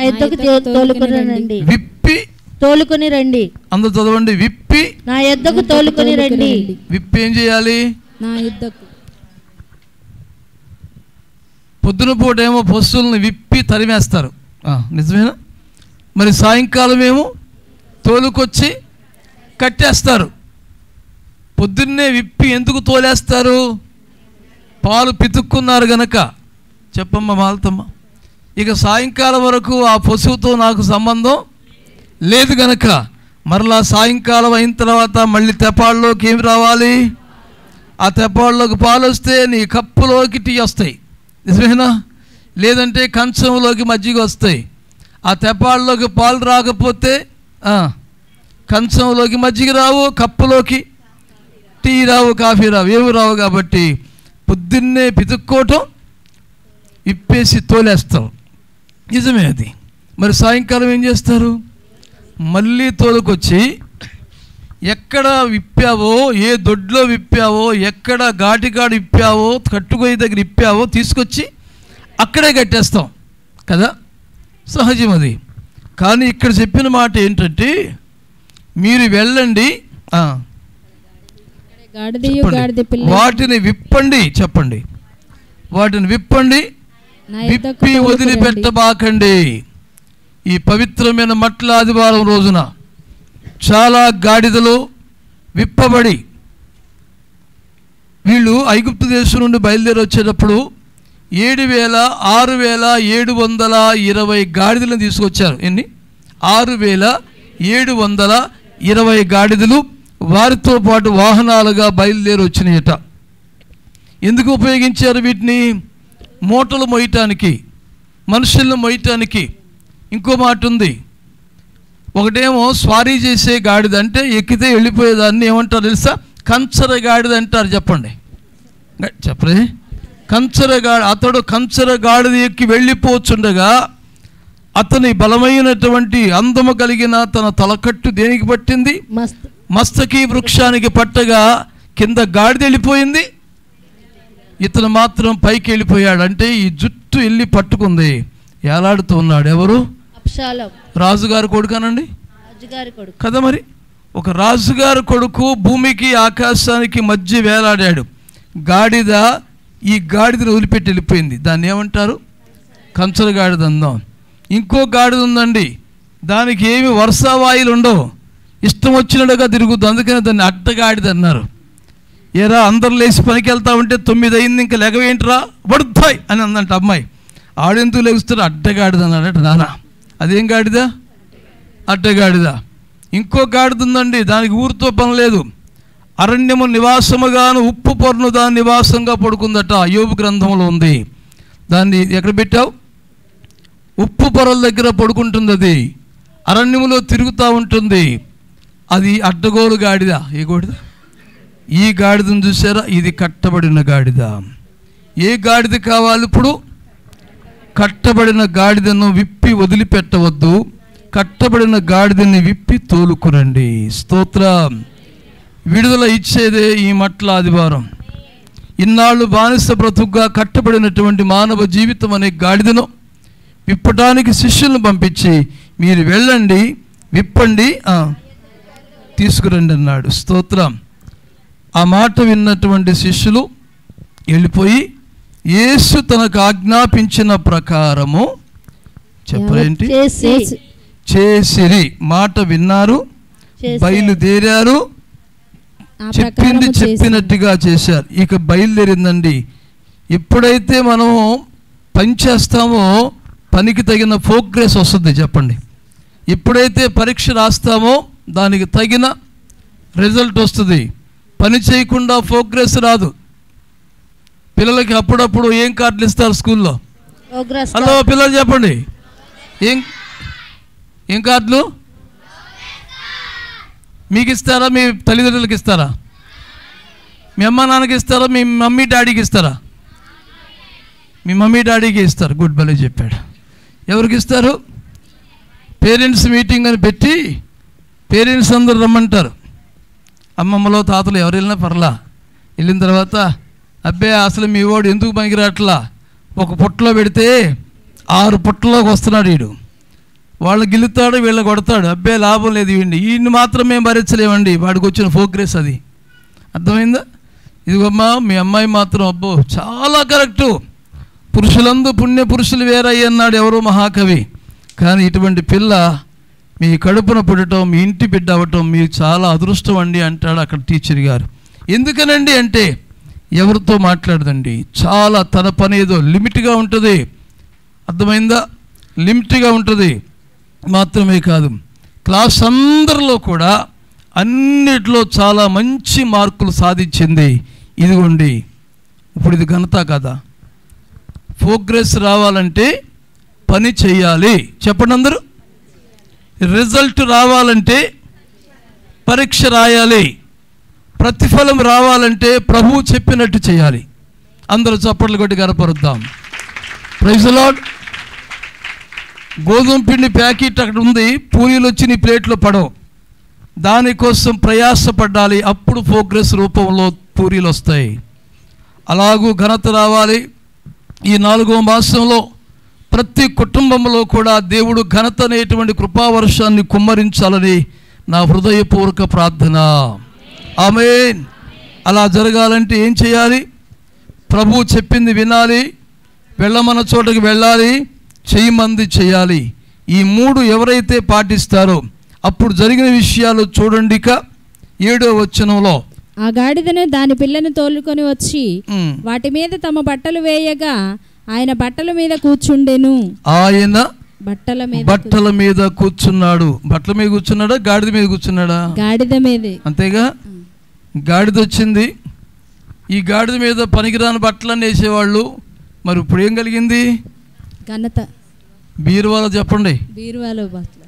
S1: విప్పి
S2: తోలుకొని రండి.
S1: అందరూ చదవండి. విప్పి
S2: నా యొద్దకు తోలుకొని రండి.
S1: విప్పి ఏం చేయాలి?
S3: నా యొద్దకు.
S1: పొద్దున పూట ఏమో పశువులను విప్పి తరిమేస్తారు, నిజమేనా? మరి సాయంకాలం ఏమో తోలుకొచ్చి కట్టేస్తారు. పొద్దున్నే విప్పి ఎందుకు తోలేస్తారు? పాలు పితుక్కున్నారు గనక. చెప్పమ్మ మాలతమ్మ. ఇక సాయంకాలం వరకు ఆ పశువుతో నాకు సంబంధం లేదు గనక మరలా సాయంకాలం అయిన తర్వాత మళ్ళీ తెపాళ్ళలోకి ఏమి రావాలి? ఆ తెపాళ్ళలోకి పాలు వస్తే నీ కప్పులోకి టీ వస్తాయి, నిజమేనా? లేదంటే కంచంలోకి మజ్జిగ వస్తాయి. ఆ తెప్పాళ్ళలోకి పాలు రాకపోతే కంచంలోకి మజ్జిగ రావు, కప్పులోకి టీ రావు, కాఫీ రావు, ఏమి రావు. కాబట్టి పొద్దున్నే పితుక్కోవటం, ఇప్పేసి తోలేస్తాం. నిజమే అది. మరి సాయంకాలం ఏం చేస్తారు? మళ్ళీ తోలుకొచ్చి ఎక్కడ విప్పావో, ఏ దొడ్లో విప్పావో, ఎక్కడ ఘాటిగాడు విప్పావో, కట్టుకొయ్యి దగ్గర విప్పావో తీసుకొచ్చి అక్కడే కట్టేస్తాం కదా, సహజం అది. కానీ ఇక్కడ చెప్పిన మాట ఏంటంటే, మీరు వెళ్ళండి, వాటిని విప్పండి, చెప్పండి, వాటిని విప్పండి, విప్పి వదిలిపెట్టబాకండి. ఈ పవిత్రమైన మట్ల ఆదివారం రోజున చాలా గాడిదలు విప్పబడి, వీళ్ళు ఐగుప్తు దేశం నుండి బయలుదేరి వచ్చేటప్పుడు ఏడు వేల ఆరు వేల ఏడు వందల ఇరవై గాడిదలను తీసుకొచ్చారు. ఎన్ని? ఆరు వేల ఏడు వందల ఇరవై గాడిదలు వారితో పాటు వాహనాలుగా బయలుదేరి వచ్చినాయట. ఎందుకు ఉపయోగించారు వీటిని? మూటలు మోయటానికి, మనుషులను మోయటానికి. ఇంకో మాట ఉంది, ఒకటేమో స్వారీ చేసే గాడిద, అంటే ఎక్కితే వెళ్ళిపోయేదాన్ని ఏమంటారు తెలుసా? కంచర గాడిద అంటారు. చెప్పండి, చెప్పరే. కంచర గాడి, అతడు కంచర గాడిద ఎక్కి వెళ్ళిపోతుండగా అతని బలమైనటువంటి అందము కలిగిన తన తలకట్టు దేనికి పట్టింది? మస్తకి వృక్షానికి పట్టగా కింద గాడిద వెళ్ళిపోయింది, ఇతను మాత్రం పైకి వెళ్ళిపోయాడు. అంటే ఈ జుట్టు వెళ్ళి పట్టుకుంది, ఏలాడుతూ ఉన్నాడు. ఎవరు? రాజుగారి కొడుకనండి కదా. మరి ఒక రాజుగారి కొడుకు భూమికి ఆకాశానికి మధ్య వేలాడాడు. గాడిద ఈ గాడిదను వదిలిపెట్టి వెళ్ళిపోయింది. దాన్ని ఏమంటారు? కంచర గాడిద అందాం. ఇంకో గాడిద ఉందండి, దానికి ఏమి వర్షావాయులు ఉండవు, ఇష్టం వచ్చినట్టుగా తిరుగుద్దు, అందుకనే దాన్ని అడ్డగాడిద అన్నారు. ఏరా అందరు లేచి పనికి వెళ్తా ఉంటే తొమ్మిది అయింది, ఇంకా లెగవేంట్రా పడుతాయి అని అందంట అమ్మాయి. ఆడెందుకు లెగుస్తారు? అడ్డగాడిద అన్నాడట నాన్న. అదేం గాడిద? అడ్డగాడిద. ఇంకో గాడిద ఉందండి, దానికి ఊరితో పని లేదు, అరణ్యము నివాసముగాను ఉప్పు పొరను దాని నివాసంగా పడుకుందట. యోబు గ్రంథంలో ఉంది. దాన్ని ఎక్కడ పెట్టావు? ఉప్పు పొరల దగ్గర పడుకుంటుంది. అది అరణ్యములో తిరుగుతూ ఉంటుంది. అది అడ్డగోలు గాడిద. ఏ గాడిద? ఈ గాడిదను చూసారా? ఇది కట్టబడిన గాడిద. ఏ గాడిద కావాలి ఇప్పుడు? కట్టబడిన గాడిదను విప్పి వదిలిపెట్టవద్దు, కట్టబడిన గాడిదని విప్పి తోలుకురండి. స్తోత్రం. విడుదల ఇచ్చేదే ఈ మట్ల ఆదివారం. ఇన్నాళ్ళు బానిస బ్రతుకుగా కట్టబడినటువంటి మానవ జీవితం అనే గాడిదను విప్పటానికి శిష్యులను పంపించి, మీరు వెళ్ళండి, విప్పండి, తీసుకురండి అన్నాడు. స్తోత్రం. ఆ మాట విన్నటువంటి శిష్యులు వెళ్ళిపోయి యేసు తనకు ఆజ్ఞాపించిన ప్రకారము చెప్పరేంటి చేసిరి. మాట విన్నారు, బయలుదేరారు, చెప్పింది చెప్పినట్టుగా చేశారు. ఇక బయలుదేరిందండి. ఎప్పుడైతే మనం పని చేస్తామో పనికి తగిన ప్రోగ్రెస్ వస్తుంది. చెప్పండి, ఎప్పుడైతే పరీక్ష రాస్తామో దానికి తగిన రిజల్ట్ వస్తుంది. పని చేయకుండా ప్రోగ్రెస్ రాదు. పిల్లలకి అప్పుడప్పుడు ఏం కార్డులు ఇస్తారు స్కూల్లో? హలో పిల్లలు చెప్పండి, ఏం ఏం కార్డులు మీకు ఇస్తారా? మీ తల్లిదండ్రులకి ఇస్తారా? మీ అమ్మ నాన్నకి ఇస్తారా? మీ మమ్మీ డాడీకి ఇస్తారా? మీ మమ్మీ డాడీకి ఇస్తారు. గుడ్, భలే చెప్పాడు. ఎవరికి ఇస్తారు? పేరెంట్స్ మీటింగ్ అని పెట్టి పేరెంట్స్ అందరూ రమ్మంటారు. అమ్మమ్మలో తాతలు ఎవరు వెళ్ళినా పర్లా. వెళ్ళిన తర్వాత అబ్బే అసలు మీ వాడు ఎందుకు పనికిరాట్లా, ఒక పుట్టలో పెడితే ఆరు పుట్టలోకి వస్తున్నాడు వీడు, వాళ్ళు గిల్లుతాడు వీళ్ళ కొడతాడు, అబ్బే లాభం లేదు వీడిని, వీడిని మాత్రం మేము భరించలేమండి, వాడికి వచ్చిన ప్రోగ్రెస్ అది. అర్థమైందా? ఇదిగమ్మా మీ అమ్మాయి మాత్రం అబ్బో చాలా కరెక్టు, పురుషులందు పుణ్య పురుషులు వేరయ్యి అన్నాడు ఎవరో మహాకవి. కానీ ఇటువంటి పిల్ల మీ కడుపున పుట్టడం, మీ ఇంటి బిడ్డ అవ్వటం మీరు చాలా అదృష్టం అండి అంటాడు అక్కడ టీచర్ గారు. ఎందుకనండి అంటే ఎవరితో మాట్లాడదండి, చాలా తన పని ఏదో లిమిట్గా ఉంటుంది. అర్థమైందా? లిమిట్గా ఉంటుంది. మాత్రమే కాదు, క్లాస్ అందరిలో కూడా అన్నిట్లో చాలా మంచి మార్కులు సాధించింది. ఇదిగోండి ఇప్పుడు ఇది ఘనత కదా. ప్రోగ్రెస్ రావాలంటే పని చేయాలి. చెప్పండి అందరూ. రిజల్ట్ రావాలంటే పరీక్ష రాయాలి, ప్రతిఫలం రావాలంటే ప్రభువు చెప్పినట్టు చేయాలి. అందరూ చప్పట్లు కొట్టి గనపరుద్దాం. Praise the lord. గోధుమ పిండి ప్యాకెట్ అక్కడ ఉంది, పూరీలు వచ్చి నీ ప్లేట్లో పడవు. దానికోసం ప్రయాసపడాలి, అప్పుడు ప్రోగ్రెస్ రూపంలో పూరీలు వస్తాయి. అలాగూ ఘనత రావాలి. ఈ నాలుగో మాసంలో ప్రతి కుటుంబంలో కూడా దేవుడు ఘనత అనేటువంటి కృపావర్షాన్ని కుమ్మరించాలని నా హృదయపూర్వక ప్రార్థన. ఆమేన్. అలా జరగాలంటే ఏం చేయాలి? ప్రభువు చెప్పింది వినాలి, వెళ్ళమన్న చోటకి వెళ్ళాలి, చేయమంది చేయాలి. ఈ మూడు ఎవరైతే పాటిస్తారో అప్పుడు జరిగిన విషయాలు చూడండి. ఇక ఏడో వచనంలో,
S3: ఆ గాడిదను దాని పిల్లను తోలుకొని వచ్చి వాటి మీద తమ బట్టలు వేయగా ఆయన బట్టల మీద కూర్చుండెను.
S1: ఆయన
S3: బట్టల మీద
S1: బట్టల మీద కూర్చున్నాడు. బట్టల మీద కూర్చున్నాడా, గాడిద మీద కూర్చున్నాడా?
S3: గాడిద మీదే.
S1: అంతేగా. గాడిద వచ్చింది. ఈ గాడిద మీద పనికిరాని బట్టలన్నీ వేసేవాళ్ళు. మరి ఇప్పుడు ఏం కలిగింది?
S3: ఘనత.
S1: బీరువాలో చెప్పండి,
S3: బీరువాలో బట్టలు,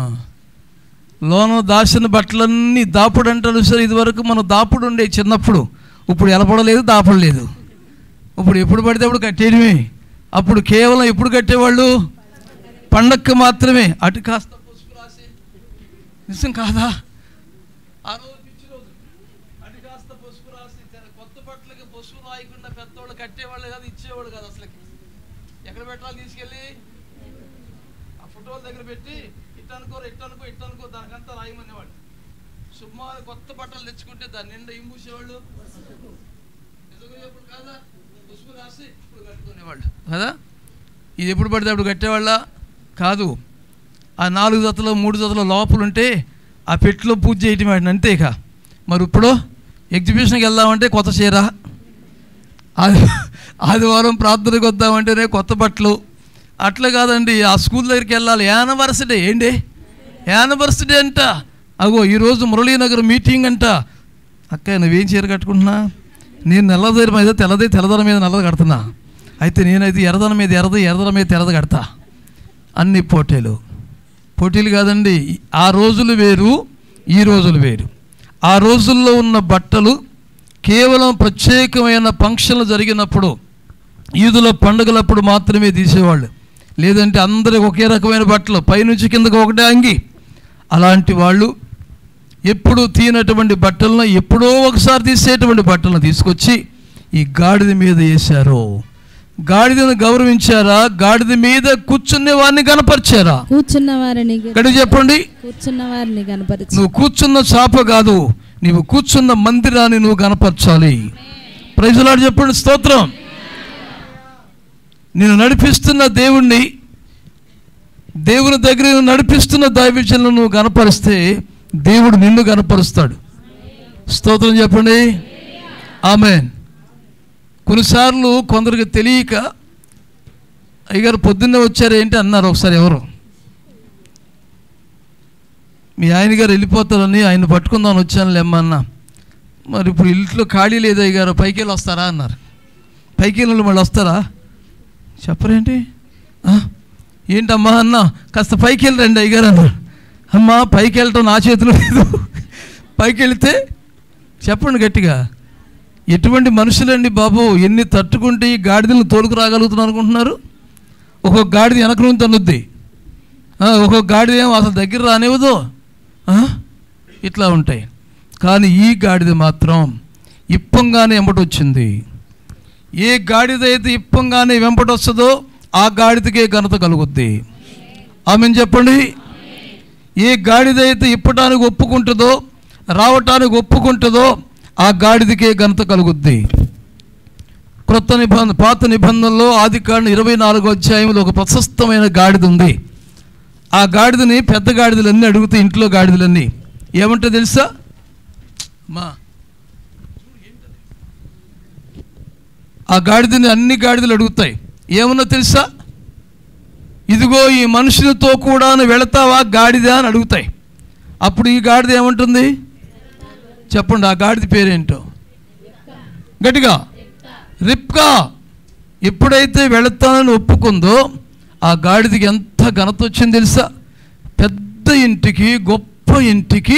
S1: లోన దాచిన బట్టలన్నీ దాపుడు అంటారు సార్. ఇదివరకు మనం దాపుడు ఉండే చిన్నప్పుడు. ఇప్పుడు ఎలపడలేదు, దాపడలేదు. ఇప్పుడు ఎప్పుడు పడితే అప్పుడు కట్టేయడమే. అప్పుడు కేవలం ఎప్పుడు కట్టేవాళ్ళు? పండక్కి మాత్రమే. అటు కాస్త పసుపు రాసి, నిజం కాదా? ఆ రోజు పిచ్చి రోజు అటు కాస్త పసుపు రాసి, కొత్త బట్టలకి పసుపు రాయకుండా పెద్దవాళ్ళు కట్టేవాళ్ళు కాదు, ఇచ్చేవాళ్ళు కాదు. అసలుకి ఎక్కడ పెట్టాలి? తీసుకెళ్ళి ఆ ఫోటోల దగ్గర పెట్టి ఇట్ అనుకో ఇట్ అనుకో ఇట్ అనుకో దానికంతా రాయమనేవాళ్ళు. సుమారు కొత్త బట్టలు తెచ్చుకుంటే దాని నిండా ఏం పూసేవాళ్ళు? ఎప్పుడు కాదా పసుపు రాసి ఇప్పుడు కట్టుకునేవాళ్ళు కదా. ఇది ఎప్పుడు పడితే అప్పుడు కట్టేవాళ్ళ కాదు. ఆ నాలుగు జతలు మూడు జతల లోపలు ఉంటే ఆ పెట్టిలో పూజ చేయటం వాడిని అంతేక. మరి ఇప్పుడు ఎగ్జిబిషన్కి వెళ్దామంటే కొత్త చీర, ఆది ఆదివారం ప్రార్థనకు వద్దామంటేనే కొత్త బట్టలు. అట్లా కాదండి, ఆ స్కూల్ దగ్గరికి వెళ్ళాలి. యానివర్సిటీ ఏంటి? యానివర్సిటీ అంట. అగో ఈరోజు మురళీనగర్ మీటింగ్ అంట. అక్క నువ్వేం చీర కట్టుకుంటున్నా? నేను నల్లదర మీద తెల్లదే, తెల్లదర మీద నల్లది కడుతున్నా. అయితే నేనైతే ఎర్రదన మీద ఎర్రది, ఎర్రదన మీద తెల్లది కడతా. అన్ని పోటీలు. పోటీలు కాదండి, ఆ రోజులు వేరు, ఈ రోజులు వేరు. ఆ రోజుల్లో ఉన్న బట్టలు కేవలం ప్రత్యేకమైన ఫంక్షన్లు జరిగినప్పుడు, ఈదుల పండుగలప్పుడు మాత్రమే తీసేవాళ్ళు. లేదంటే అందరికి ఒకే రకమైన బట్టలు, పైనుంచి కిందకు ఒకటే అంగి. అలాంటి వాళ్ళు ఎప్పుడు తీనటువంటి బట్టలను, ఎప్పుడో ఒకసారి తీసేటువంటి బట్టలను తీసుకొచ్చి ఈ గాడిద మీద వేశారు. గాడిదను గౌరవించారా? గాడిద మీద కూర్చునే వారిని కనపరిచారా?
S3: కూర్చున్న వారిని
S1: ఇక్కడ చెప్పండి.
S3: కూర్చున్న వారిని కనపరిచి,
S1: నువ్వు కూర్చున్న చాప కాదు, నువ్వు కూర్చున్న మందిరాన్ని నువ్వు కనపరచాలి. ప్రైజ్ ది లార్డ్ చెప్పండి. స్తోత్రం. నేను నడిపిస్తున్న దేవుణ్ణి, దేవుని దగ్గర నడిపిస్తున్న దైవజనులను నువ్వు కనపరిస్తే దేవుడు నిన్ను కనపరుస్తాడు. స్తోత్రం చెప్పండి. ఆమేన్. కొన్నిసార్లు కొందరికి తెలియక, అయ్యగారు పొద్దున్నే వచ్చారు ఏంటి అన్నారు ఒకసారి. ఎవరు? మీ ఆయన గారు వెళ్ళిపోతారని ఆయన పట్టుకుందామని వచ్చాను లేమ్మన్నా. మరి ఇప్పుడు ఇంట్లో ఖాళీ లేదు అయ్యగారు, పైకి వెళ్ళి వస్తారా అన్నారు. పైకి వెళ్ళి మళ్ళీ వస్తారా? చెప్పరేంటి? ఏంటమ్మా అన్న, కాస్త పైకి వెళ్ళి రండి అయ్యగారు అన్నారు. అమ్మా పైకి వెళ్ళటం నా చేతిలో లేదు. పైకి వెళితే చెప్పండి గట్టిగా. ఎటువంటి మనుషులండి బాబు, ఎన్ని తట్టుకుంటే ఈ గాడిదలను తోలుకు రాగలుగుతున్నారు అనుకుంటున్నారు? ఒక్కొక్క గాడిద వెనక నుంచి తన్నుద్ది, ఒక్కొక్క గాడిద ఏమో అసలు దగ్గర రానివ్వదు. ఇట్లా ఉంటాయి. కానీ ఈ గాడిద మాత్రం ఇప్పంగానే వెంబటొచ్చింది. ఏ గాడిద అయితే ఇప్పంగానే వెంబటొస్తుందో ఆ గాడిదకే ఘనత కలుగుద్ది. ఆమెను చెప్పండి. ఏ గాడిద అయితే ఇప్పటానికి ఒప్పుకుంటుందో, రావటానికి ఒప్పుకుంటుందో ఆ గాడిదకే ఘనత కలుగుద్ది. క్రొత్త నిబంధన, పాత నిబంధనలో ఆదికాండం ఇరవై నాలుగో అధ్యాయంలో ఒక ప్రశస్తమైన గాడిద ఉంది. ఆ గాడిదని పెద్ద గాడిదలన్నీ అడుగుతాయి. ఇంట్లో గాడిదలన్నీ ఏమంటే తెలుసా? మా ఆ గాడిదని అన్ని గాడిదలు అడుగుతాయి. ఏమన్నా తెలుసా? ఇదిగో ఈ మనుషులతో కూడా వెళతావా గాడిద అని అడుగుతాయి. అప్పుడు ఈ గాడిద ఏమంటుంది చెప్పండి? ఆ గాడిద పేరేంటో గట్టిగా. రిబ్కా ఎప్పుడైతే వెళతానని ఒప్పుకుందో ఆ గాడిదకి ఎంత ఘనత వచ్చింది తెలుసా? పెద్ద ఇంటికి, గొప్ప ఇంటికి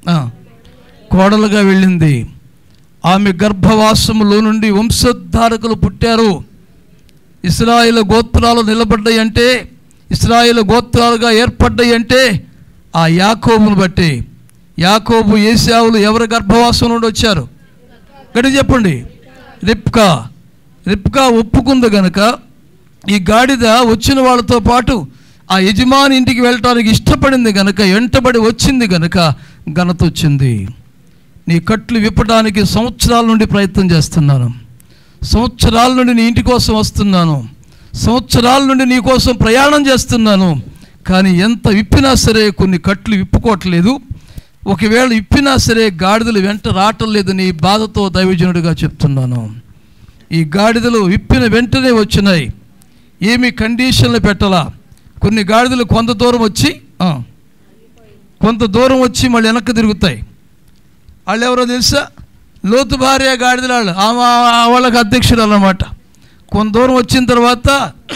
S1: కోడలుగా వెళ్ళింది. ఆమె గర్భవాసములో నుండి వంశోద్ధారకులు పుట్టారు. ఇశ్రాయేలు గోత్రాలు నిలబడ్డాయి అంటే, ఇశ్రాయేలు గోత్రాలుగా ఏర్పడ్డాయి అంటే ఆ యాకోబును బట్టి. యాకోబు, ఏశావులు ఎవరి గర్భవాసం నుండి వచ్చారు? గట్టి చెప్పండి. రిబ్కా. రిబ్కా ఒప్పుకుంది గనక ఈ గాడిద వచ్చిన వాళ్ళతో పాటు ఆ యజమాని ఇంటికి వెళ్ళటానికి ఇష్టపడింది గనక, వెంటబడి వచ్చింది గనక ఘనత వచ్చింది. నీ కట్లు విప్పడానికి సంవత్సరాల నుండి ప్రయత్నం చేస్తున్నాను. సంవత్సరాల నుండి నీ ఇంటి కోసం వస్తున్నాను. సంవత్సరాల నుండి నీ కోసం ప్రయాణం చేస్తున్నాను. కానీ ఎంత విప్పినా సరే కొన్ని కట్లు విప్పుకోవట్లేదు. ఒకవేళ విప్పినా సరే గాడిదలు వెంట రావటం లేదు. నీ బాధతో దైవజనుడిగా చెప్తున్నాను. ఈ గాడిదలు విప్పిన వెంటనే వచ్చినాయి. ఏమి కండిషన్లు పెట్టాలా. కొన్ని గాడిదలు కొంత దూరం వచ్చి కొంత దూరం వచ్చి మళ్ళీ వెనక్కి తిరుగుతాయి. వాళ్ళు ఎవరో తెలుసా? లోతు భార్య గాడిదలు. వాళ్ళు వాళ్ళకి అధ్యక్షుడు అన్నమాట. కొంత దూరం వచ్చిన తర్వాత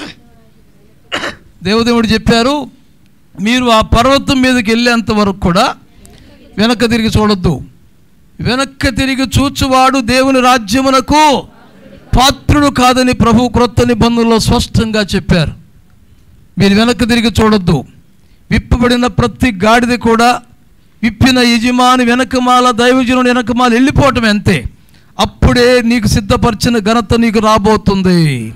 S1: దేవదేవుడు చెప్పారు, మీరు ఆ పర్వతం మీదకి వెళ్ళేంత వరకు కూడా వెనక్కి తిరిగి చూడొద్దు. వెనక్కి తిరిగి చూచువాడు దేవుని రాజ్యమునకు పాత్రుడు కాదని ప్రభు క్రొత్త నిబంధనలో స్పష్టంగా చెప్పారు. మీరు వెనక్కి తిరిగి చూడొద్దు. విప్పబడిన ప్రతి గాడిద కూడా విప్పిన యజమాని వెనకమాల, దైవజనుడు వెనకమాల వెళ్ళిపోవటం అంతే. అప్పుడే నీకు సిద్ధపరిచిన ఘనత నీకు రాబోతుంది.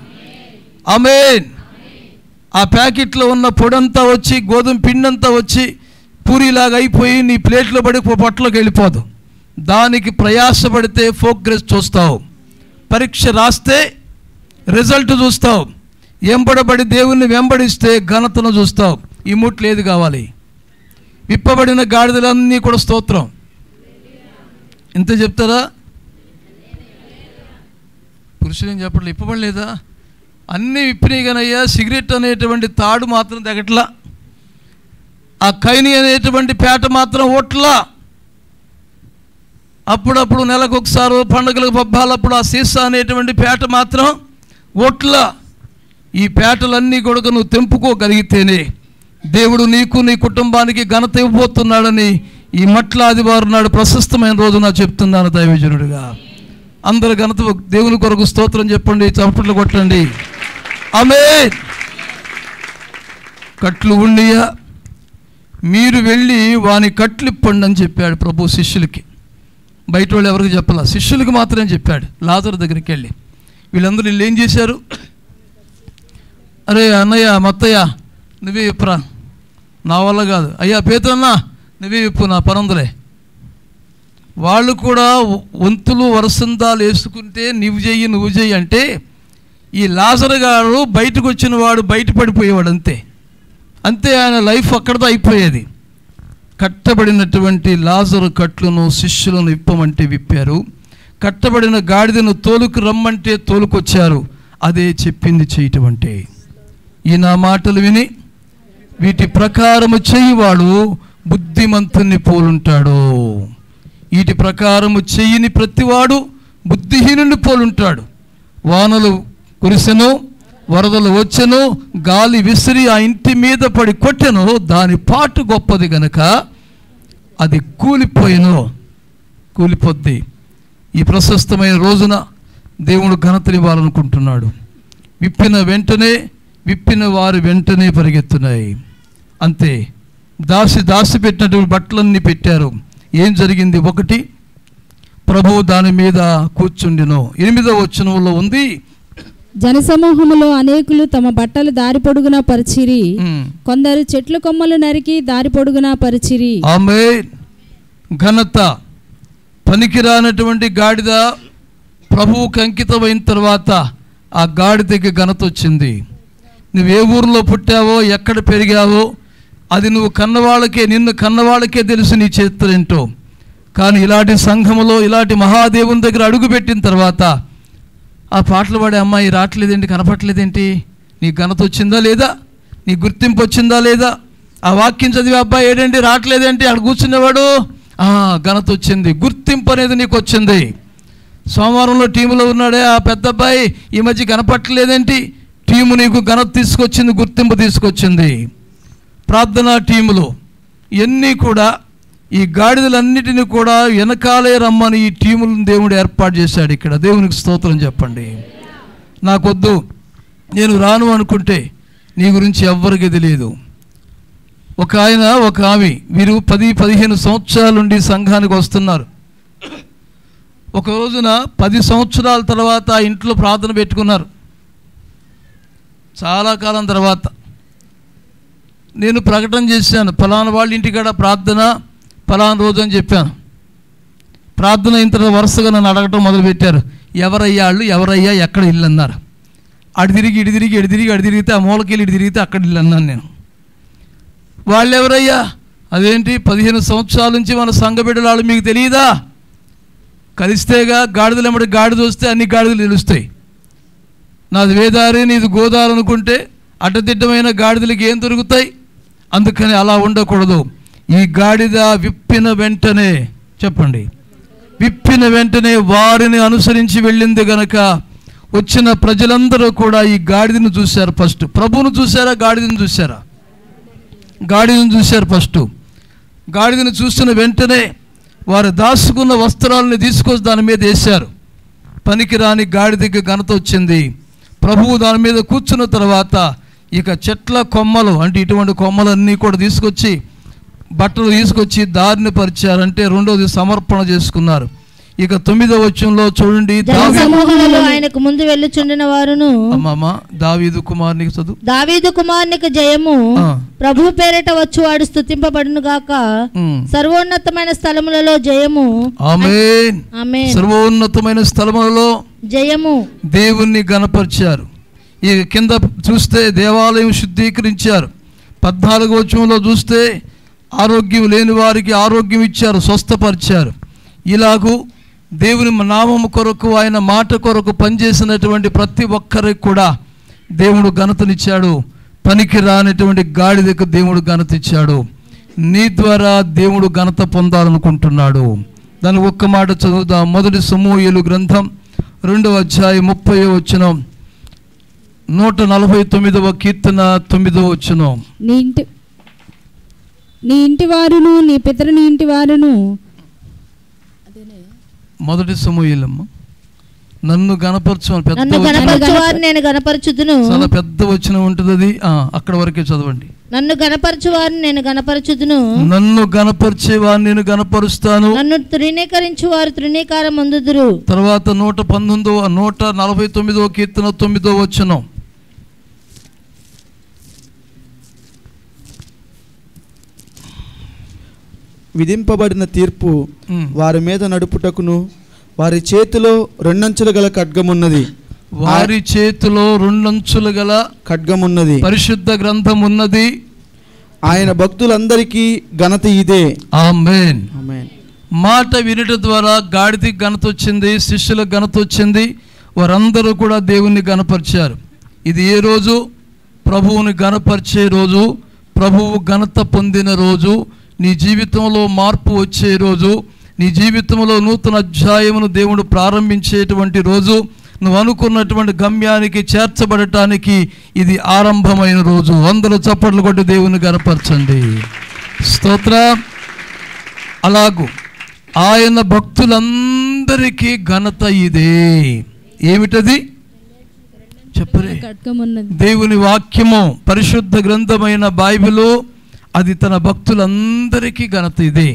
S1: ఆమేన్. ఆ ప్యాకెట్లో ఉన్న పొడంతా వచ్చి, గోధుమ పిండంతా వచ్చి పూరిలాగా అయిపోయి నీ ప్లేట్లో పడి పొట్లోకి వెళ్ళిపోదు. దానికి ప్రయాసపడితే ప్రోగ్రెస్ చూస్తావు. పరీక్ష రాస్తే రిజల్ట్ చూస్తావు. వెంబడబడి దేవుణ్ణి వెంబడిస్తే ఘనతను చూస్తావు. ఈ మూట్లు ఏది కావాలి? విప్పబడిన గాడిదలన్నీ కూడా స్తోత్రం. ఇంత చెప్తారా? పురుషులు ఏం చెప్పట్లేదు, విప్పబడలేదా? అన్నీ విప్పినాయి కానయ్యా. సిగరెట్ అనేటువంటి తాడు మాత్రం తెగట్లా. ఆ కైని అనేటువంటి పేట మాత్రం ఓట్లా. అప్పుడప్పుడు నెలకు ఒకసారి పండుగలకు పబ్బాలప్పుడు ఆ సీసా అనేటువంటి పేట మాత్రం ఓట్లా. ఈ పేటలన్నీ కూడా నువ్వు తెంపుకోగలిగితేనే దేవుడు నీకు, నీ కుటుంబానికి ఘనత ఇవ్వబోతున్నాడని ఈ మట్ల ఆదివారం నాడు ప్రశస్తమైన రోజు నా చెప్తున్నాను దైవజనుడిగా. అందరు ఘనత దేవుని కొరకు స్తోత్రం చెప్పండి, చప్పట్లు కొట్టండి. ఆమేన్. కట్లు ఉండియా, మీరు వెళ్ళి వాని కట్లు ఇప్పండి అని చెప్పాడు ప్రభు శిష్యులకి. బయట వాళ్ళు ఎవరికి చెప్పాల, శిష్యులకి మాత్రమే చెప్పాడు. లాజరు దగ్గరికి వెళ్ళి వీళ్ళందరూ వీళ్ళు ఏం చేశారు? అరే అన్నయ్య, మత్తయ్య నువ్వే చెప్పురా, నా వల్ల కాదు. అయ్యా పేతురన్నా నువ్వే చెప్పు, నా పనందులే. వాళ్ళు కూడా వంతులు వరసందాలు వేసుకుంటే నువ్వు చెయ్యి నువ్వు చెయ్యి అంటే ఈ లాజరు గారు బయటకు వచ్చిన వాడు బయట పడిపోయేవాడు. అంతే అంతే ఆయన లైఫ్ అక్కడితో అయిపోయేది. కట్టబడినటువంటి లాజరు కట్లను శిష్యులను విప్పమంటే విప్పారు. కట్టబడిన గాడిదను తోలుకు రమ్మంటే తోలుకొచ్చారు. అదే చెప్పింది చేయటం అంటే. ఈ నా మాటలు విని వీటి ప్రకారము చేయువాడు బుద్ధిమంతుని పోలుంటాడు. వీటి ప్రకారము చెయ్యని ప్రతివాడు బుద్ధిహీనుని పోలుంటాడు. వానలు కురిసెను, వరదలు వచ్చెను, గాలి విసిరి ఆ ఇంటి మీద పడి కొట్టెను, దాని పాటు గొప్పది గనక అది కూలిపోయిను, కూలిపోద్ది. ఈ ప్రశస్తమైన రోజున దేవుడు ఘనతనివ్వాలనుకుంటున్నాడు. విప్పిన వెంటనే విప్పిన వారు వెంటనే పరిగెత్తున్నాయి. అంతే. దాసి దాసి పెట్టినటువంటి బట్టలన్నీ పెట్టారు. ఏం జరిగింది? ఒకటి, ప్రభువు దాని మీద కూర్చుండిను. ఎనిమిదో వచనంలో ఉంది,
S3: జనసమూహములో అనేకులు తమ బట్టలు దారి పొడుగునా పరిచిరి, కొందరు చెట్లు కొమ్మలు నరికి దారి పొడుగునా పరిచిరి.
S1: ఆమేన్. ఘనత పనికిరానటువంటి గాడిద ప్రభువుకి అంకితమైన తర్వాత ఆ గాడిదకి ఘనత వచ్చింది. నువ్వు ఏ ఊరిలో పుట్టావో, ఎక్కడ పెరిగావో అది నువ్వు కన్నవాళ్ళకే, నిన్ను కన్నవాళ్ళకే తెలుసు నీ చరిత్ర ఏంటో. కానీ ఇలాంటి సంఘములో ఇలాంటి మహాదేవుని దగ్గర అడుగుపెట్టిన తర్వాత ఆ పాటలు పాడే అమ్మాయి రావట్లేదేంటి, కనపట్లేదేంటి? నీ ఘనత వచ్చిందా లేదా? నీ గుర్తింపు వచ్చిందా లేదా? ఆ వాక్యం చదివే అబ్బాయి ఏడండి రావట్లేదేంటి? అక్కడ కూర్చునేవాడు ఘనత వచ్చింది, గుర్తింపు అనేది నీకు వచ్చింది. సోమవారంలో టీంలో ఉన్నాడే ఆ పెద్ద అబ్బాయి ఈ మధ్య కనపట్టలేదేంటి? టీము నీకు ఘనత తీసుకొచ్చింది, గుర్తింపు తీసుకొచ్చింది. ప్రార్థనా టీములు ఇవన్నీ కూడా ఈ గాడిదలన్నిటినీ కూడా వెనకాలే రమ్మని ఈ టీములను దేవుడు ఏర్పాటు చేశాడు. ఇక్కడ దేవునికి స్తోత్రం చెప్పండి. నాకొద్దు, నేను రాను అనుకుంటే నీ గురించి ఎవ్వరికీ తెలియదు. ఒక ఆయన, ఒక ఆమె, వీరు పది పదిహేను సంవత్సరాల నుండి సంఘానికి వస్తున్నారు. ఒక రోజున పది సంవత్సరాల తర్వాత ఇంట్లో ప్రార్థన పెట్టుకున్నారు. చాలా కాలం తర్వాత నేను ప్రకటన చేశాను, ఫలానా వాళ్ళ ఇంటికాడ ప్రార్థన ఫలానా రోజు అని చెప్పాను. ప్రార్థన అయిన తర్వాత వరుసగా నన్ను అడగటం మొదలుపెట్టారు. ఎవరయ్యా వాళ్ళు, ఎవరయ్యా ఎక్కడ ఇల్లు అన్నారు. అటు తిరిగి ఇటు తిరిగి ఇటు తిరిగి అటు తిరిగితే ఆ మూలకెళ్ళి ఇటు తిరిగితే అక్కడ ఇల్లు అన్నాను నేను. వాళ్ళు ఎవరయ్యా? అదేంటి పదిహేను సంవత్సరాల నుంచి మన సంఘ బిడ్డలు వాళ్ళు మీకు తెలియదా? కలిస్తేగా గాడిదలు ఎమ్మడి గాడిద వస్తే అన్ని గాడిదలు తెలుస్తాయి. నాది వేదారి నీది గోదారు అనుకుంటే అడ్డదిడ్డమైన గాడిదలకి ఏం దొరుకుతాయి? అందుకని అలా ఉండకూడదు. ఈ గాడిద విప్పిన వెంటనే, చెప్పండి, విప్పిన వెంటనే వారిని అనుసరించి వెళ్ళింది గనక వచ్చిన ప్రజలందరూ కూడా ఈ గాడిదను చూశారు. ఫస్ట్ ప్రభువును చూశారా, గాడిదను చూశారా? గాడిదను చూశారు ఫస్ట్. గాడిదను చూసిన వెంటనే వారు దాచుకున్న వస్త్రాలను తీసుకొచ్చి దాని మీద వేశారు. పనికిరాని గాడిదకి ఘనత వచ్చింది. ప్రభువు దాని మీద కూర్చున్న తర్వాత ఇక చెట్ల కొమ్మలు, అంటే ఇటువంటి కొమ్మలన్నీ కూడా తీసుకొచ్చి బట్టలు తీసుకొచ్చి దారిని పరిచారంటే రెండోది సమర్పణ చేసుకున్నారు. ఇక తొమ్మిదో వచనంలో చూడండి,
S2: ఆయనకు ముందు వెళ్ళుచుండిన వారును,
S1: అమ్మమ్మ దావీదు కుమారునికి చదువు.
S2: దావీదు కుమారునికి జయము, ప్రభు పేరిట వచ్చువాడు స్తుతింపబడును గాక, సర్వోన్నతమైన స్థలములలో జయము.
S1: ఆమేన్. ఆమేన్. సర్వోన్నతమైన స్థలములలో జయము. దేవుణ్ణి గణపరిచారు. ఈ కింద చూస్తే దేవాలయం శుద్ధీకరించారు. పద్నాలుగో వచనంలో చూస్తే ఆరోగ్యం లేని వారికి ఆరోగ్యం ఇచ్చారు, స్వస్థపరిచారు. ఇలాగూ దేవుని నామము కొరకు, ఆయన మాట కొరకు పనిచేసినటువంటి ప్రతి ఒక్కరికి కూడా దేవుడు ఘనతనిచ్చాడు. పనికి రానటువంటి గాడిదకు దేవుడు ఘనత ఇచ్చాడు. నీ ద్వారా దేవుడు ఘనత పొందాలనుకుంటున్నాడు. దాని ఒక్క మాట చదువుదాం. మొదటి సమూయేలు గ్రంథం రెండవ అధ్యాయం ముప్పై వచనం, నూట నలభై తొమ్మిదవ కీర్తన తొమ్మిదవ వచనం.
S3: నీ ఇంటి నీ ఇంటి వారును నీ పితరుని ఇంటి వారును,
S1: మొదటి సమూయేలమ్మ, నన్ను గణపరచు,
S2: నేను గణపరచుదును.
S1: చాలా పెద్ద వచనం ఉంటుంది అది, అక్కడ వరకే చదవండి.
S2: నన్ను గణపరచు వారిని నేను గణపరచుదును,
S1: నన్ను గణపరిచే వారిని నేను గణపరుస్తాను,
S2: నన్ను తృణీకరించు వారు తృణీకారం పొందుదురు.
S1: తర్వాత నూట పంతొమ్మిదవ నూట నలభై తొమ్మిదవ కీర్తన తొమ్మిదో వచనం,
S4: విధింపబడిన తీర్పు వారి మీద నడుపుటకును వారి చేతిలో రెండంచులు గల ఖడ్గమున్నది.
S1: వారి చేతిలో రెండంచులు గల
S4: ఖడ్గమున్నది,
S1: పరిశుద్ధ గ్రంథం ఉన్నది.
S4: ఆయన భక్తులందరికీ ఘనత ఇదే.
S1: ఆమేన్.
S4: ఆమేన్.
S1: మాట వినుట ద్వారా గాడిదకి ఘనత వచ్చింది, శిష్యులకు ఘనత వచ్చింది. వారందరూ కూడా దేవుణ్ణి గణపరిచారు. ఇది ఏ రోజు? ప్రభువుని గణపరిచే రోజు, ప్రభువు ఘనత పొందిన రోజు, నీ జీవితంలో మార్పు వచ్చే రోజు, నీ జీవితంలో నూతన అధ్యాయమును దేవుడు ప్రారంభించేటువంటి రోజు, నువ్వు అనుకున్నటువంటి గమ్యానికి చేర్చబడటానికి ఇది ఆరంభమైన రోజు. అందరూ చప్పట్లు కొట్టి దేవుని గణపరచండి. స్తోత్రం. అలాగూ ఆయన భక్తులందరికీ ఘనత ఇదే. ఏమిటది? చెప్పరే. దేవుని వాక్యము, పరిశుద్ధ గ్రంథమైన బైబిలు, అది తన భక్తులందరికీ ఘనత ఇదే.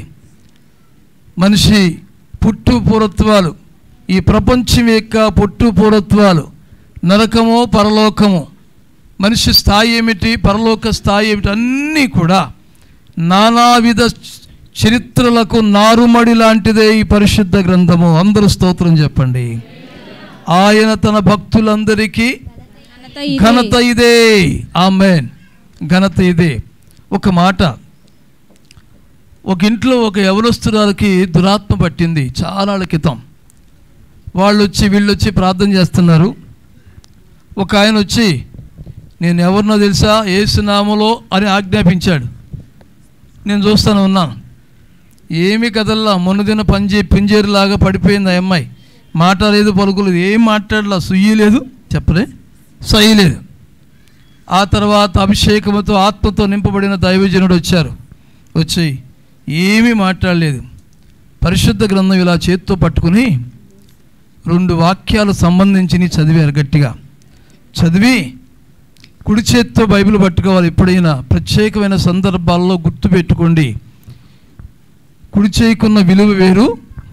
S1: మనిషి పుట్టు పూర్వత్వాలు, ఈ ప్రపంచం యొక్క పుట్టు పూర్వత్వాలు, నరకము పరలోకము, మనిషి స్థాయి ఏమిటి, పరలోక స్థాయి ఏమిటి, అన్నీ కూడా నానావిధ చరిత్రలకు నారుమడి లాంటిదే ఈ పరిశుద్ధ గ్రంథము. అందరూ స్తోత్రం చెప్పండి. ఆయన తన భక్తులందరికీ ఘనత ఇదే. ఆమేన్. ఘనత ఇదే. ఒక మాట, ఒక ఇంట్లో ఒక యవనస్తురాలకి దురాత్మ పట్టింది చాలా క్రితం. వాళ్ళు వచ్చి వీళ్ళు వచ్చి ప్రార్థన చేస్తున్నారు. ఒక ఆయన వచ్చి, నేను ఎవరినో తెలుసా, యేసునామములో అని ఆజ్ఞాపించాడు. నేను చూస్తాను ఉన్నాను. ఏమీ కదల్లా, మొన్నదిన పంజే పింజేరులాగా పడిపోయింది ఆ అమ్మాయి. మాట లేదు, పలుకులేదు, ఏం మాట్లాడలా, సుయ్యి లేదు, చెప్పలే, సయ్యి లేదు. ఆ తర్వాత అభిషేకముతో ఆత్మతో నింపబడిన దైవజనుడు వచ్చారు. వచ్చి ఏమీ మాట్లాడలేదు. పరిశుద్ధ గ్రంథం ఇలా చేత్తో పట్టుకుని రెండు వాక్యాలు సంబంధించి చదివారు. గట్టిగా చదివి కుడి చేత్తో బైబిల్ పట్టుకోవాలి. ఎప్పుడైనా ప్రత్యేకమైన సందర్భాల్లో గుర్తుపెట్టుకోండి, కుడి చేయికున్న విలువ వేరు.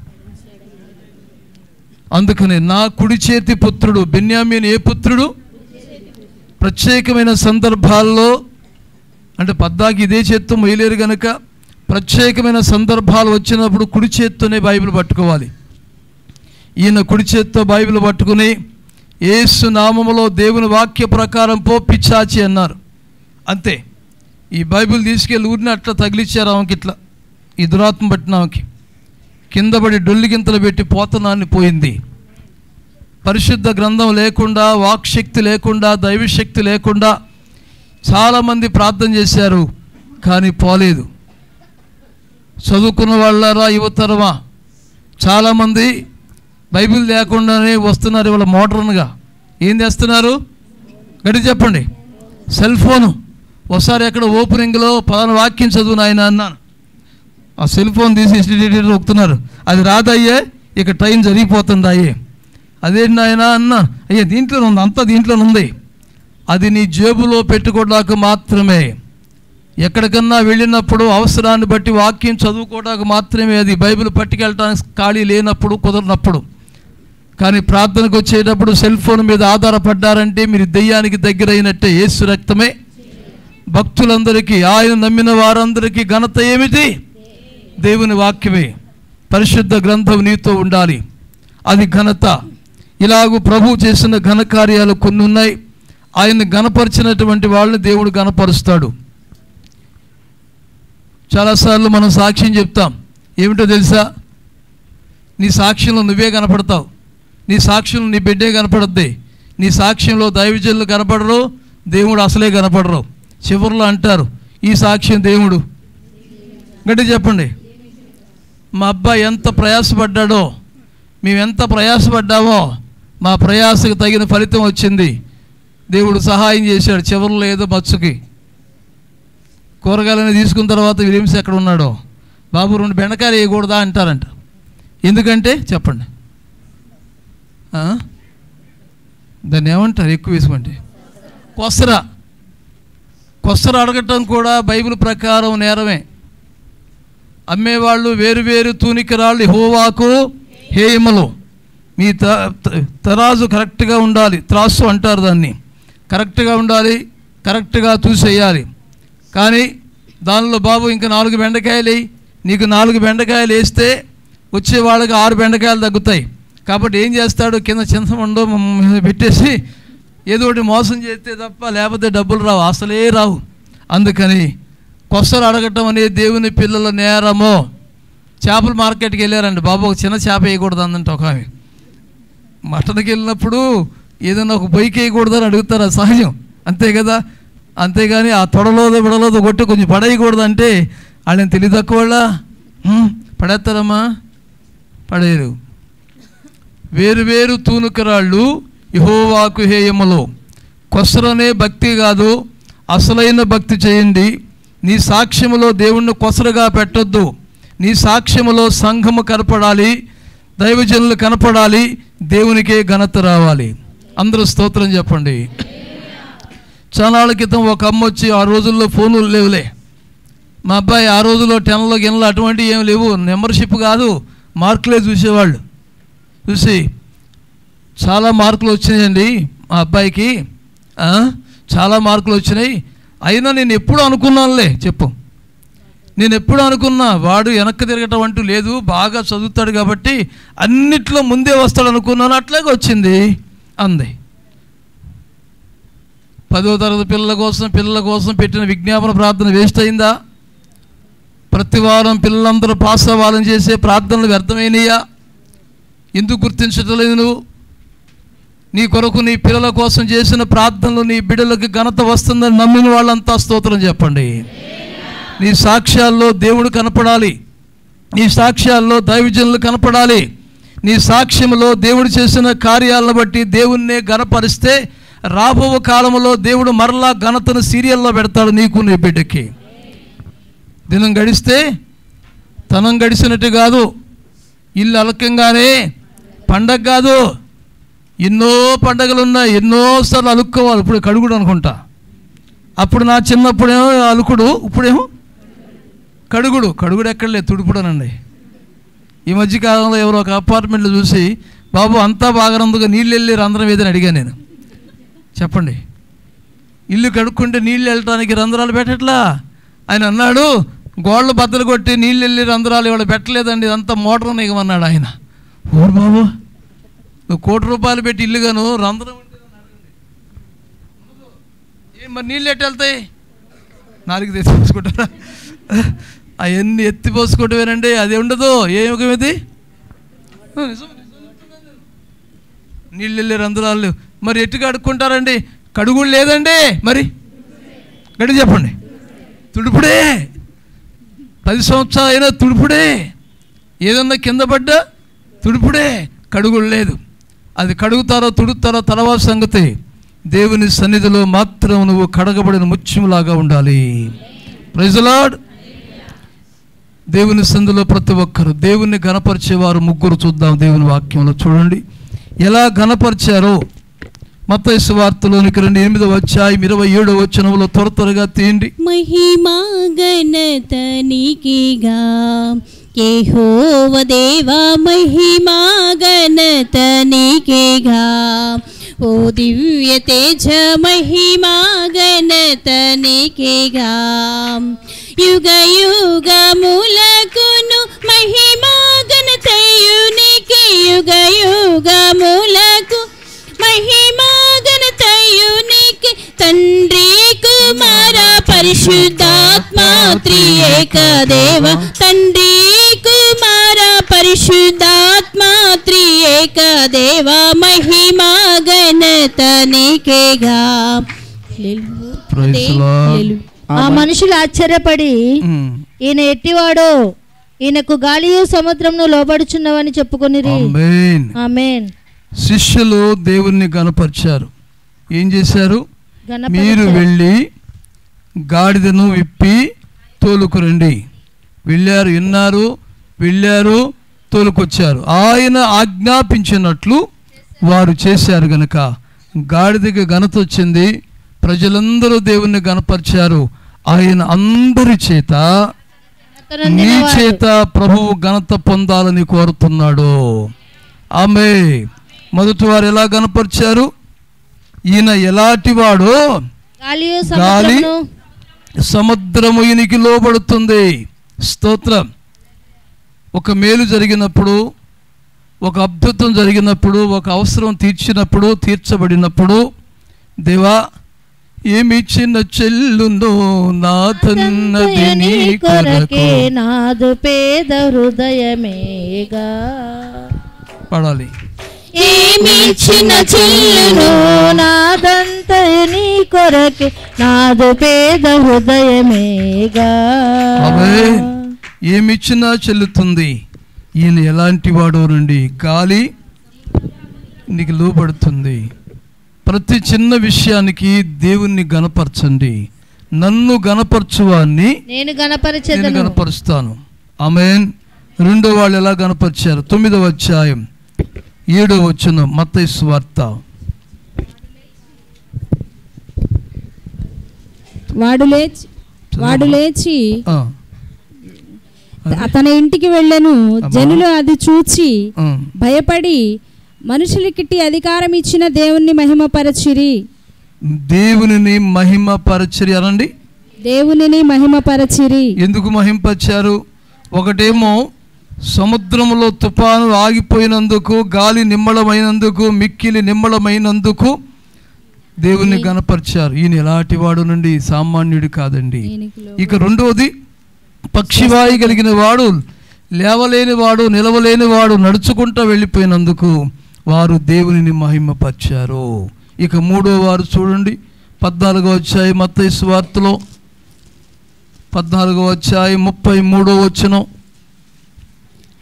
S1: అందుకనే నా కుడి చేతి పుత్రుడు బెన్యామీను ఏ పుత్రుడు? ప్రత్యేకమైన సందర్భాల్లో, అంటే పద్దాకి ఇదే చేత్తో మొయ్యలేరు కనుక ప్రత్యేకమైన సందర్భాలు వచ్చినప్పుడు కుడి చేత్తోనే బైబిల్ పట్టుకోవాలి. ఈయన కుడి చేత్తో బైబిల్ పట్టుకుని యేసు నామములో దేవుని వాక్య ప్రకారం పో పిచ్చాచి అన్నారు. అంతే. ఈ బైబిల్ తీసుకెళ్ళి ఊరిని అట్లా తగిలిచ్చారు ఆమెకి, ఇట్లా ఈ దురాత్మ పట్టిన ఆమెకి. కింద పడి డొల్లిగింతలు పెట్టి పోతనాన్ని పోయింది. పరిశుద్ధ గ్రంథం లేకుండా, వాక్శక్తి లేకుండా, దైవశక్తి లేకుండా చాలామంది ప్రార్థన చేశారు, కానీ పోలేదు. చదువుకున్న వాళ్ళారా, యువతరమా, చాలామంది బైబిల్ లేకుండానే వస్తున్నారు. ఇవాళ మోడర్న్గా ఏం చేస్తున్నారు? గట్టి చెప్పండి. Cell phone. ఒకసారి ఎక్కడ ఓపెనింగ్లో పలానా వాక్యం చదువు నాయన అన్నాను. ఆ సెల్ ఫోన్ తీసి నొక్కుతున్నారు. అది రాదయ్యే, ఇక టైం జరిగిపోతుంది అయ్యే. అదేంటి నాయన అన్నా. అయ్యే దీంట్లో ఉంది, అంతా దీంట్లో ఉంది. అది నీ జేబులో పెట్టుకోవడానికి మాత్రమే. ఎక్కడికన్నా వెళ్ళినప్పుడు అవసరాన్ని బట్టి వాక్యం చదువుకోవడానికి మాత్రమే అది. బైబిల్ పట్టుకెళ్ళడానికి ఖాళీ లేనప్పుడు, కుదరనప్పుడు. కానీ ప్రార్థనకు వచ్చేటప్పుడు సెల్ ఫోన్ మీద ఆధారపడ్డారంటే మీరు దెయ్యానికి దగ్గర అయినట్టే. యేసు రక్తమే భక్తులందరికీ, ఆయన నమ్మిన వారందరికీ ఘనత ఏమిటి? దేవుని వాక్యమే. పరిశుద్ధ గ్రంథం నీతో ఉండాలి, అది ఘనత. ఇలాగూ ప్రభు చేసిన ఘనకార్యాలు కొన్ని ఉన్నాయి. ఆయన్ని ఘనపరిచినటువంటి వాళ్ళని దేవుడు ఘనపరుస్తాడు. చాలాసార్లు మనం సాక్ష్యం చెప్తాం. ఏమిటో తెలుసా? నీ సాక్ష్యంలో నువ్వే కనపడతావు, నీ సాక్ష్యంలో నీ బిడ్డే కనపడద్ది. నీ సాక్ష్యంలో దైవజనులు కనపడరు, దేవుడు అసలే కనపడరు. చివరిలో అంటారు, ఈ సాక్ష్యం దేవుడు. గట్టి చెప్పండి. మా అబ్బాయి ఎంత ప్రయాసపడ్డాడో, మేము ఎంత ప్రయాసపడ్డామో, మా ప్రయాసకు తగిన ఫలితం వచ్చింది, దేవుడు సహాయం చేశాడు. చివరిలో ఏదో మచ్చుకి కూరగాయలని తీసుకున్న తర్వాత విలియమ్స్ ఎక్కడ ఉన్నాడో, బాబు రెండు బెండకాయలు వేయకూడదా అంటారంట. ఎందుకంటే చెప్పండి, దాన్ని ఏమంటారు? ఎక్కువ వేసుకుంటే కొసర. కొసర అడగటం కూడా బైబిల్ ప్రకారం నేరమే. అమ్మేవాళ్ళు వేరు వేరు తూనికరాళ్ళు యెహోవాకు హేయములు. మీ త తరాజు కరెక్ట్గా ఉండాలి. త్రాసు అంటారు దాన్ని. కరెక్ట్గా ఉండాలి, కరెక్ట్గా చూసేయాలి. కానీ దానిలో బాబు ఇంకా నాలుగు బెండకాయలు వేయి, నీకు నాలుగు బెండకాయలు వేస్తే వచ్చే వాళ్ళకి ఆరు బెండకాయలు తగ్గుతాయి. కాబట్టి ఏం చేస్తాడు? కింద చింతమండో పెట్టేసి ఏదో ఒకటి మోసం చేస్తే తప్ప లేకపోతే డబ్బులు రావు, అసలే రావు. అందుకని కొసరు అడగటం అనేది దేవుని పిల్లల నేరమో. చేపల మార్కెట్కి వెళ్ళారండి, బాబు ఒక చిన్న చేప వేయకూడదు అందంటే ఒక ఆమె. మటన్కి వెళ్ళినప్పుడు ఏదైనా ఒక బొయ్యికి వేయకూడదని అడుగుతారు, అది సహజం, అంతే కదా. అంతేగాని ఆ తొడలోదో బిడలోదో కొట్టి కొంచెం పడేయకూడదు అంటే వాళ్ళని తెలివి తక్కువ వాళ్ళ పడేస్తారమ్మా, పడేరు. వేరు వేరు తూనుకరాళ్ళు యెహోవాకు హేయములు. కొసరనే భక్తి కాదు, అసలైన భక్తి చేయండి. నీ సాక్ష్యములో దేవుణ్ణి కొసరుగా పెట్టొద్దు. నీ సాక్ష్యములో సంఘము కనపడాలి, దైవజనులు కనపడాలి, దేవునికే ఘనత రావాలి. అందరూ స్తోత్రం చెప్పండి. చాలాళ్ళ క్రితం ఒక అమ్మ వచ్చి, ఆ రోజుల్లో ఫోనులు లేవులే, మా అబ్బాయి ఆ రోజుల్లో టెన్లో గిన్నెలు అటువంటివి ఏమి లేవు, మెంబర్షిప్ కాదు, మార్కులే చూసేవాళ్ళు. చూసి చాలా మార్కులు వచ్చినాయండి మా అబ్బాయికి, చాలా మార్కులు వచ్చినాయి. అయినా నేను ఎప్పుడు అనుకున్నానులే, చెప్పు, నేను ఎప్పుడు అనుకున్నా వాడు వెనక్కి తిరగటం అంటూ లేదు, బాగా చదువుతాడు కాబట్టి అన్నిట్లో ముందే వస్తాడు అనుకున్నాను, అట్లాగే వచ్చింది అంది. పదో తరగతి పిల్లల కోసం పిల్లల కోసం పెట్టిన విజ్ఞాపన ప్రార్థన వేస్ట్ అయిందా? ప్రతి వారం పిల్లలందరూ పాస్ అవ్వాలని చేసే ప్రార్థనలు వ్యర్థమైనయా? ఎందుకు గుర్తించటం లేదు నువ్వు? నీ కొరకు నీ పిల్లల కోసం చేసిన ప్రార్థనలు నీ బిడ్డలకు ఘనత వస్తుందని నమ్మిన వాళ్ళంతా స్తోత్రం చెప్పండి. నీ సాక్ష్యాల్లో దేవుడు కనపడాలి, నీ సాక్ష్యాల్లో దైవజనులు కనపడాలి. నీ సాక్ష్యంలో దేవుడు చేసిన కార్యాలను బట్టి దేవుణ్ణే ఘనపరిస్తే రాబో కాలంలో దేవుడు మరలా ఘనతను సీరియల్లో పెడతాడు నీకు నీ బిడ్డకి. దినం గడిస్తే తనం గడిచినట్టు కాదు, ఇల్లు అలకంగానే పండగ కాదు. ఎన్నో పండగలు ఉన్నాయి, ఎన్నోసార్లు అలుక్కోవాలి. ఇప్పుడు కడుగుడు అనుకుంటా, అప్పుడు నా చిన్నప్పుడేమో అలుకుడు, ఇప్పుడేమో కడుగుడు. కడుగుడు ఎక్కడలే, తుడుపుడనండి. ఈ మధ్యకాలంలో ఎవరో ఒక అపార్ట్మెంట్లో చూసి, బాబు అంతా బాగానందుగా నీళ్ళు వెళ్ళి రంధ్రం ఏదని అడిగాను నేను. చెప్పండి, ఇల్లు కడుక్కుంటే నీళ్ళు వెళ్ళటానికి రంధ్రాలు పెట్టట్లా. ఆయన అన్నాడు, గోడలు బద్దలు కొట్టి నీళ్ళు వెళ్ళి రంధ్రాలు ఇవాళ పెట్టలేదండి, ఇదంతా మోటార్ నిగమన్నాడు ఆయన. ఓ బాబు, నువ్వు కోటి రూపాయలు పెట్టి ఇల్లుగాను రంధ్రం ఏం మరి నీళ్ళు ఎట్టి వెళ్తాయి? నాలుగు తెచ్చిపోసుకుంటారా? అవన్నీ ఎత్తిపోసుకోవటమేనండి, అది ఉండదు. ఏ యుగం ఇది? నీళ్ళు వెళ్ళే రంధ్రాలు మరి ఎట్టు కడుక్కుంటారండి? కడుగుడు లేదండి, మరి గడి చెప్పండి. తుడుపుడే, పది సంవత్సరాలు అయినా తుడుపుడే, ఏదన్నా కింద పడ్డా తుడుపుడే, కడుగుడు లేదు. అది కడుగుతారో తుడుతారో తర్వాత సంగతి. దేవుని సన్నిధిలో మాత్రం నువ్వు కడగబడిన ముత్యములాగా ఉండాలి. Praise the lord. దేవుని సన్నిధిలో ప్రతి ఒక్కరు దేవుణ్ణి ఘనపరిచేవారు ముగ్గురు చూద్దాం. దేవుని వాక్యంలో చూడండి ఎలా ఘనపరిచారో. మత్తయి సువార్తలోనికి రెండు ఎనిమిదవ అధ్యాయం ఇరవై ఏడవ వచనంలో త్వర త్వరగా తీయండి.
S5: మహిమా ఘనత నీకేగా యెహోవా దేవా, మహిమా ఘనత నీకేగా. ఓ దివ్య తేజ మహిమా ఘనత నీకేగా. యుగ యుగములకును మహిమా ఘనతయు నీకే. యుగ యుగములకు మహిమా ఘనతయు నీకే. తండ్రి కుమార పరిశుద్ధాత్మ త్రియేక దేవ. తండ్రి కుమార పరిశుద్ధాత్మ త్రియేక దేవ, మహిమా ఘనత నీకేగా.
S2: ఆ మనుషులు ఆశ్చర్యపడి, ఈయన ఎట్టివాడో, ఈయనకు గాలియు సముద్రమును లోబడుచున్నవని చెప్పుకొనిరి. ఆమేన్.
S1: శిష్యులు దేవుణ్ణి గణపరిచారు. ఏం చేశారు? మీరు వెళ్ళి గాడిదను విప్పి తోలుకురండి. వెళ్ళారు, విన్నారు, వెళ్ళారు, తోలుకొచ్చారు. ఆయన ఆజ్ఞాపించినట్లు వారు చేశారు గనక గాడిదకి ఘనత వచ్చింది. ప్రజలందరూ దేవుణ్ణి గణపరిచారు. ఆయన అందరి చేత, నీ చేత ప్రభువు ఘనత పొందాలని కోరుతున్నాడు. ఆమె మొదటి వారు ఎలా గణపరిచారు? ఈయన ఎలాంటి వాడో, గాలి సముద్రము ఈయనకి లోబడుతుంది. స్తోత్రం. ఒక మేలు జరిగినప్పుడు, ఒక అద్భుతం జరిగినప్పుడు, ఒక అవసరం తీర్చినప్పుడు, తీర్చబడినప్పుడు, దేవా ఏమి చిన్న చెల్లును నాథన్నది నీ కొరకే,
S2: నాదు పేద హృదయమేగా.
S1: పాడాలి.
S5: ఏమి చిన్న చెల్లును
S2: నాదంతయు నీ కొరకే, నాదు పేద హృదయమేగా.
S1: ఏమిచ్చినా చెల్లుతుంది. ఈయన ఎలాంటి వాడో నుండి గాలి నీకు లోబడుతుంది. ప్రతి చిన్న విషయానికి దేవుణ్ణి గణపరచండి. నన్ను గణపరచువాన్ని
S2: నేను గణపరచెదను,
S1: గణపరుస్తాను. ఆమేన్. రెండో వాళ్ళు ఎలా గణపరిచారు? తొమ్మిదవ అధ్యాయం ఏడవ వచనం మత్తయి సువార్త.
S3: వాడు లేచి వాడు లేచి తన ఇంటికి వెళ్ళెను. జనులు అది చూచి భయపడి మనుషులకి అధికారం ఇచ్చిన దేవుణ్ణి మహిమపరచిరి.
S1: దేవునిని మహిమపరచిరి అనండి.
S3: దేవునిని మహిమపరచిరి.
S1: ఎందుకు మహిమపరిచారు? ఒకటేమో సముద్రంలో తుఫాను ఆగిపోయినందుకు, గాలి నిమ్మళమైనందుకు, మిక్కిలి నిమ్మళమైనందుకు దేవుణ్ణి గణపరిచారు. ఈయన ఎలాంటి వాడు నుండి సామాన్యుడు కాదండి. ఇక రెండవది, పక్షివాయి కలిగిన వాడు, లేవలేని వాడు, నిలవలేని వాడు నడుచుకుంటూ వెళ్ళిపోయినందుకు వారు దేవునిని మహిమపరిచారు. ఇక మూడో వారు చూడండి, పద్నాలుగో అధ్యాయం మత్తయి సువార్తలో పద్నాలుగో అధ్యాయం ముప్పై మూడో వచనం.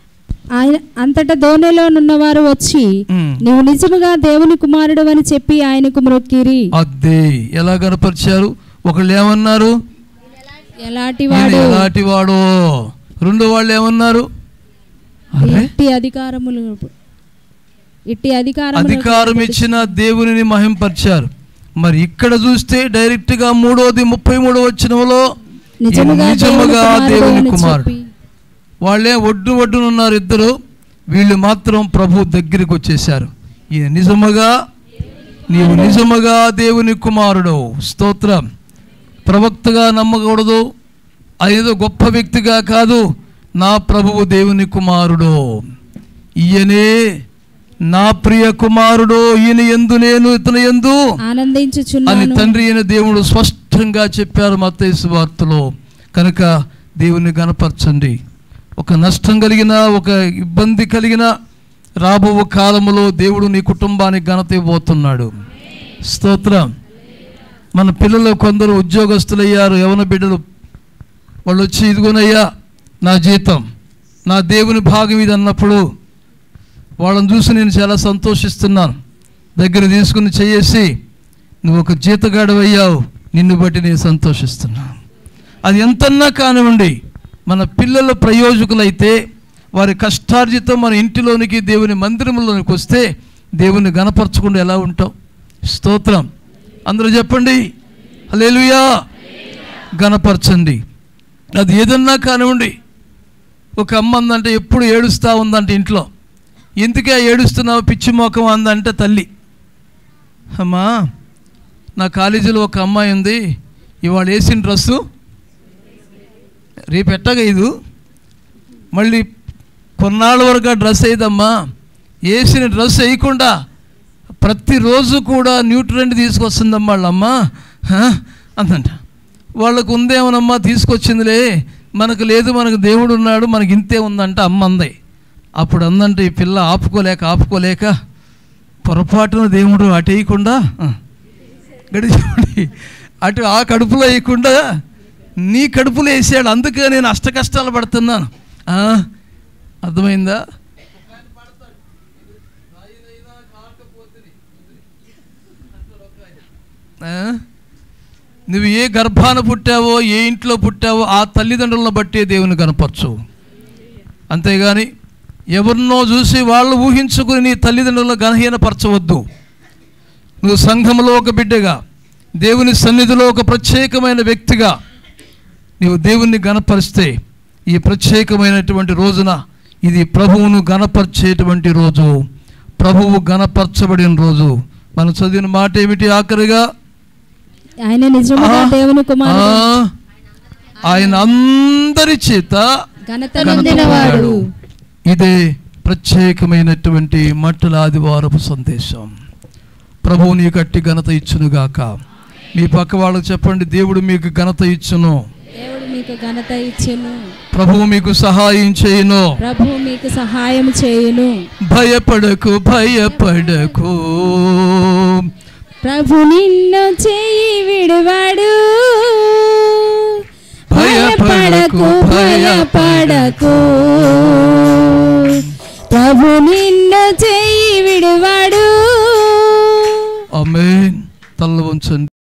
S3: ఆయన అంతటా దోణిలోనున్నవారు వచ్చి నీవు నిజముగా దేవుని కుమారుడు అని చెప్పి ఆయనకు మ్రొక్కిరి.
S1: అదే ఎలా కనపరిచారు? ఒకళ్ళు ఏమన్నారు?
S3: ఎలాంటివాడు
S1: ఎలాంటివాడో. రెండు వాళ్ళు ఏమన్నారు?
S3: ఇట్టి అధికారములు ఇట్టి అధికారం
S1: అధికారం ఇచ్చిన దేవునిని మహింపరిచారు. మరి ఇక్కడ చూస్తే డైరెక్ట్ గా మూడోది ముప్పై మూడో వచనంలో నిజముగా దేవుని కుమారుడు. వాళ్ళే ఒడ్డు ఒడ్డునున్నారు ఇద్దరు, వీళ్ళు మాత్రం ప్రభు దగ్గరికి వచ్చేసారు. ఈయన నిజముగా నీవు నిజముగా దేవుని కుమారుడు. స్తోత్రం. ప్రవక్తగా నమ్మకూడదు, అదేదో గొప్ప వ్యక్తిగా కాదు, నా ప్రభువు దేవుని కుమారుడు, ఈయనే నా ప్రియ కుమారుడు, ఈయన యందు నేను ఇతని యందు
S3: ఆనందించుచున్నాను
S1: అని తండ్రి అయిన దేవుడు స్పష్టంగా చెప్పారు మత్తయి సువార్తలో. కనుక దేవుని గణపరచండి. ఒక నష్టం కలిగిన, ఒక ఇబ్బంది కలిగిన రాబో కాలంలో దేవుడు నీ కుటుంబానికి ఘనత ఇవ్వబోతున్నాడు. స్తోత్రం. మన పిల్లలు కొందరు ఉద్యోగస్తులయ్యారు, యవన బిడ్డలు. వాళ్ళు వచ్చి ఇదిగోనయ్యా నా జీతం, నా దేవుని భాగం ఇది అన్నప్పుడు వాళ్ళని చూసి నేను చాలా సంతోషిస్తున్నాను. దగ్గర తీసుకుని చేసి నువ్వు ఒక జీతగాడవయ్యావు, నిన్ను బట్టి నేను సంతోషిస్తున్నాను. అది ఎంతన్నా కానివ్వండి, మన పిల్లల ప్రయోజకులైతే వారి కష్టార్జితం మన ఇంటిలోనికి దేవుని మందిరంలోనికి వస్తే దేవుని గణపరచకుండా ఎలా ఉంటాం? స్తోత్రం. అందరూ చెప్పండి హల్లెలూయా. గణపరచండి. అది ఏదన్నా కానివ్వండి. ఒక అమ్మ అందంటే ఎప్పుడు ఏడుస్తూ ఉందంటే ఇంట్లో, ఎందుకే ఏడుస్తున్నావు పిచ్చి మోకం అందంటే తల్లి, అమ్మా నా కాలేజీలో ఒక అమ్మాయి ఉంది, ఇవాళ వేసిన డ్రెస్సు రేపు ఎట్టగా ఇది మళ్ళీ కొన్నాళ్ళ వరకు ఆ డ్రెస్ వేయదమ్మా, వేసిన డ్రెస్ వేయకుండా ప్రతిరోజు కూడా న్యూట్రెంట్ తీసుకొస్తుందమ్మా వాళ్ళమ్మ అందంట. వాళ్ళకు ఉందేమోనమ్మా తీసుకొచ్చిందిలే, మనకు లేదు, మనకు దేవుడు ఉన్నాడు, మనకి ఇంతే ఉందంట అమ్మ అంది. అప్పుడు అందంటే ఈ పిల్ల ఆపుకోలేక ఆపుకోలేక పొరపాటున దేవుడు అటు వేయకుండా గడిచి అటు ఆ కడుపులో వేయకుండా నీ కడుపులో వేసాడు, అందుకే నేను అష్ట కష్టాలు పడుతున్నాను. అర్థమైందా? నువ్వు ఏ గర్భాన పుట్టావో, ఏ ఇంట్లో పుట్టావో ఆ తల్లిదండ్రులను బట్టే దేవుని కనపరచు. అంతేగాని ఎవరినో చూసి వాళ్ళు ఊహించుకుని నీ తల్లిదండ్రులను గణహీనపరచవద్దు. నువ్వు సంఘంలో ఒక బిడ్డగా, దేవుని సన్నిధిలో ఒక ప్రత్యేకమైన వ్యక్తిగా నీవు దేవుణ్ణి గణపరిస్తే ఈ ప్రత్యేకమైనటువంటి రోజున ఇది ప్రభువును గణపరిచేటువంటి రోజు, ప్రభువు గణపరచబడిన రోజు. మనం చదివిన మాట ఏమిటి? ఆఖరిగా
S3: ఆయన నిజముగా దేవుని కుమారుడు,
S1: ఆయన అందరి చేత
S3: ఘనత పొందినవాడు.
S1: ఇదే ప్రత్యేకమైనటువంటి మట్టల ఆదివారపు సందేశం. ప్రభువు నీకు అట్టి ఘనత ఇచ్చునుగాక. మీ పక్క వాళ్ళకు చెప్పండి, దేవుడు మీకు ఘనత ఇచ్చును,
S3: దేవుడు మీకు ఘనత ఇచ్చును,
S1: ప్రభువు మీకు సహాయం చేయును,
S3: ప్రభువు మీకు సహాయం చేయును.
S1: భయపడకు భయపడకు,
S3: ప్రభు నిన్ను చేయి విడువాడు. భయపడకు భయపడకు, ప్రభు నిన్ను చేయి విడువాడు.
S1: ఆమేన్. తల్ల వంచండి.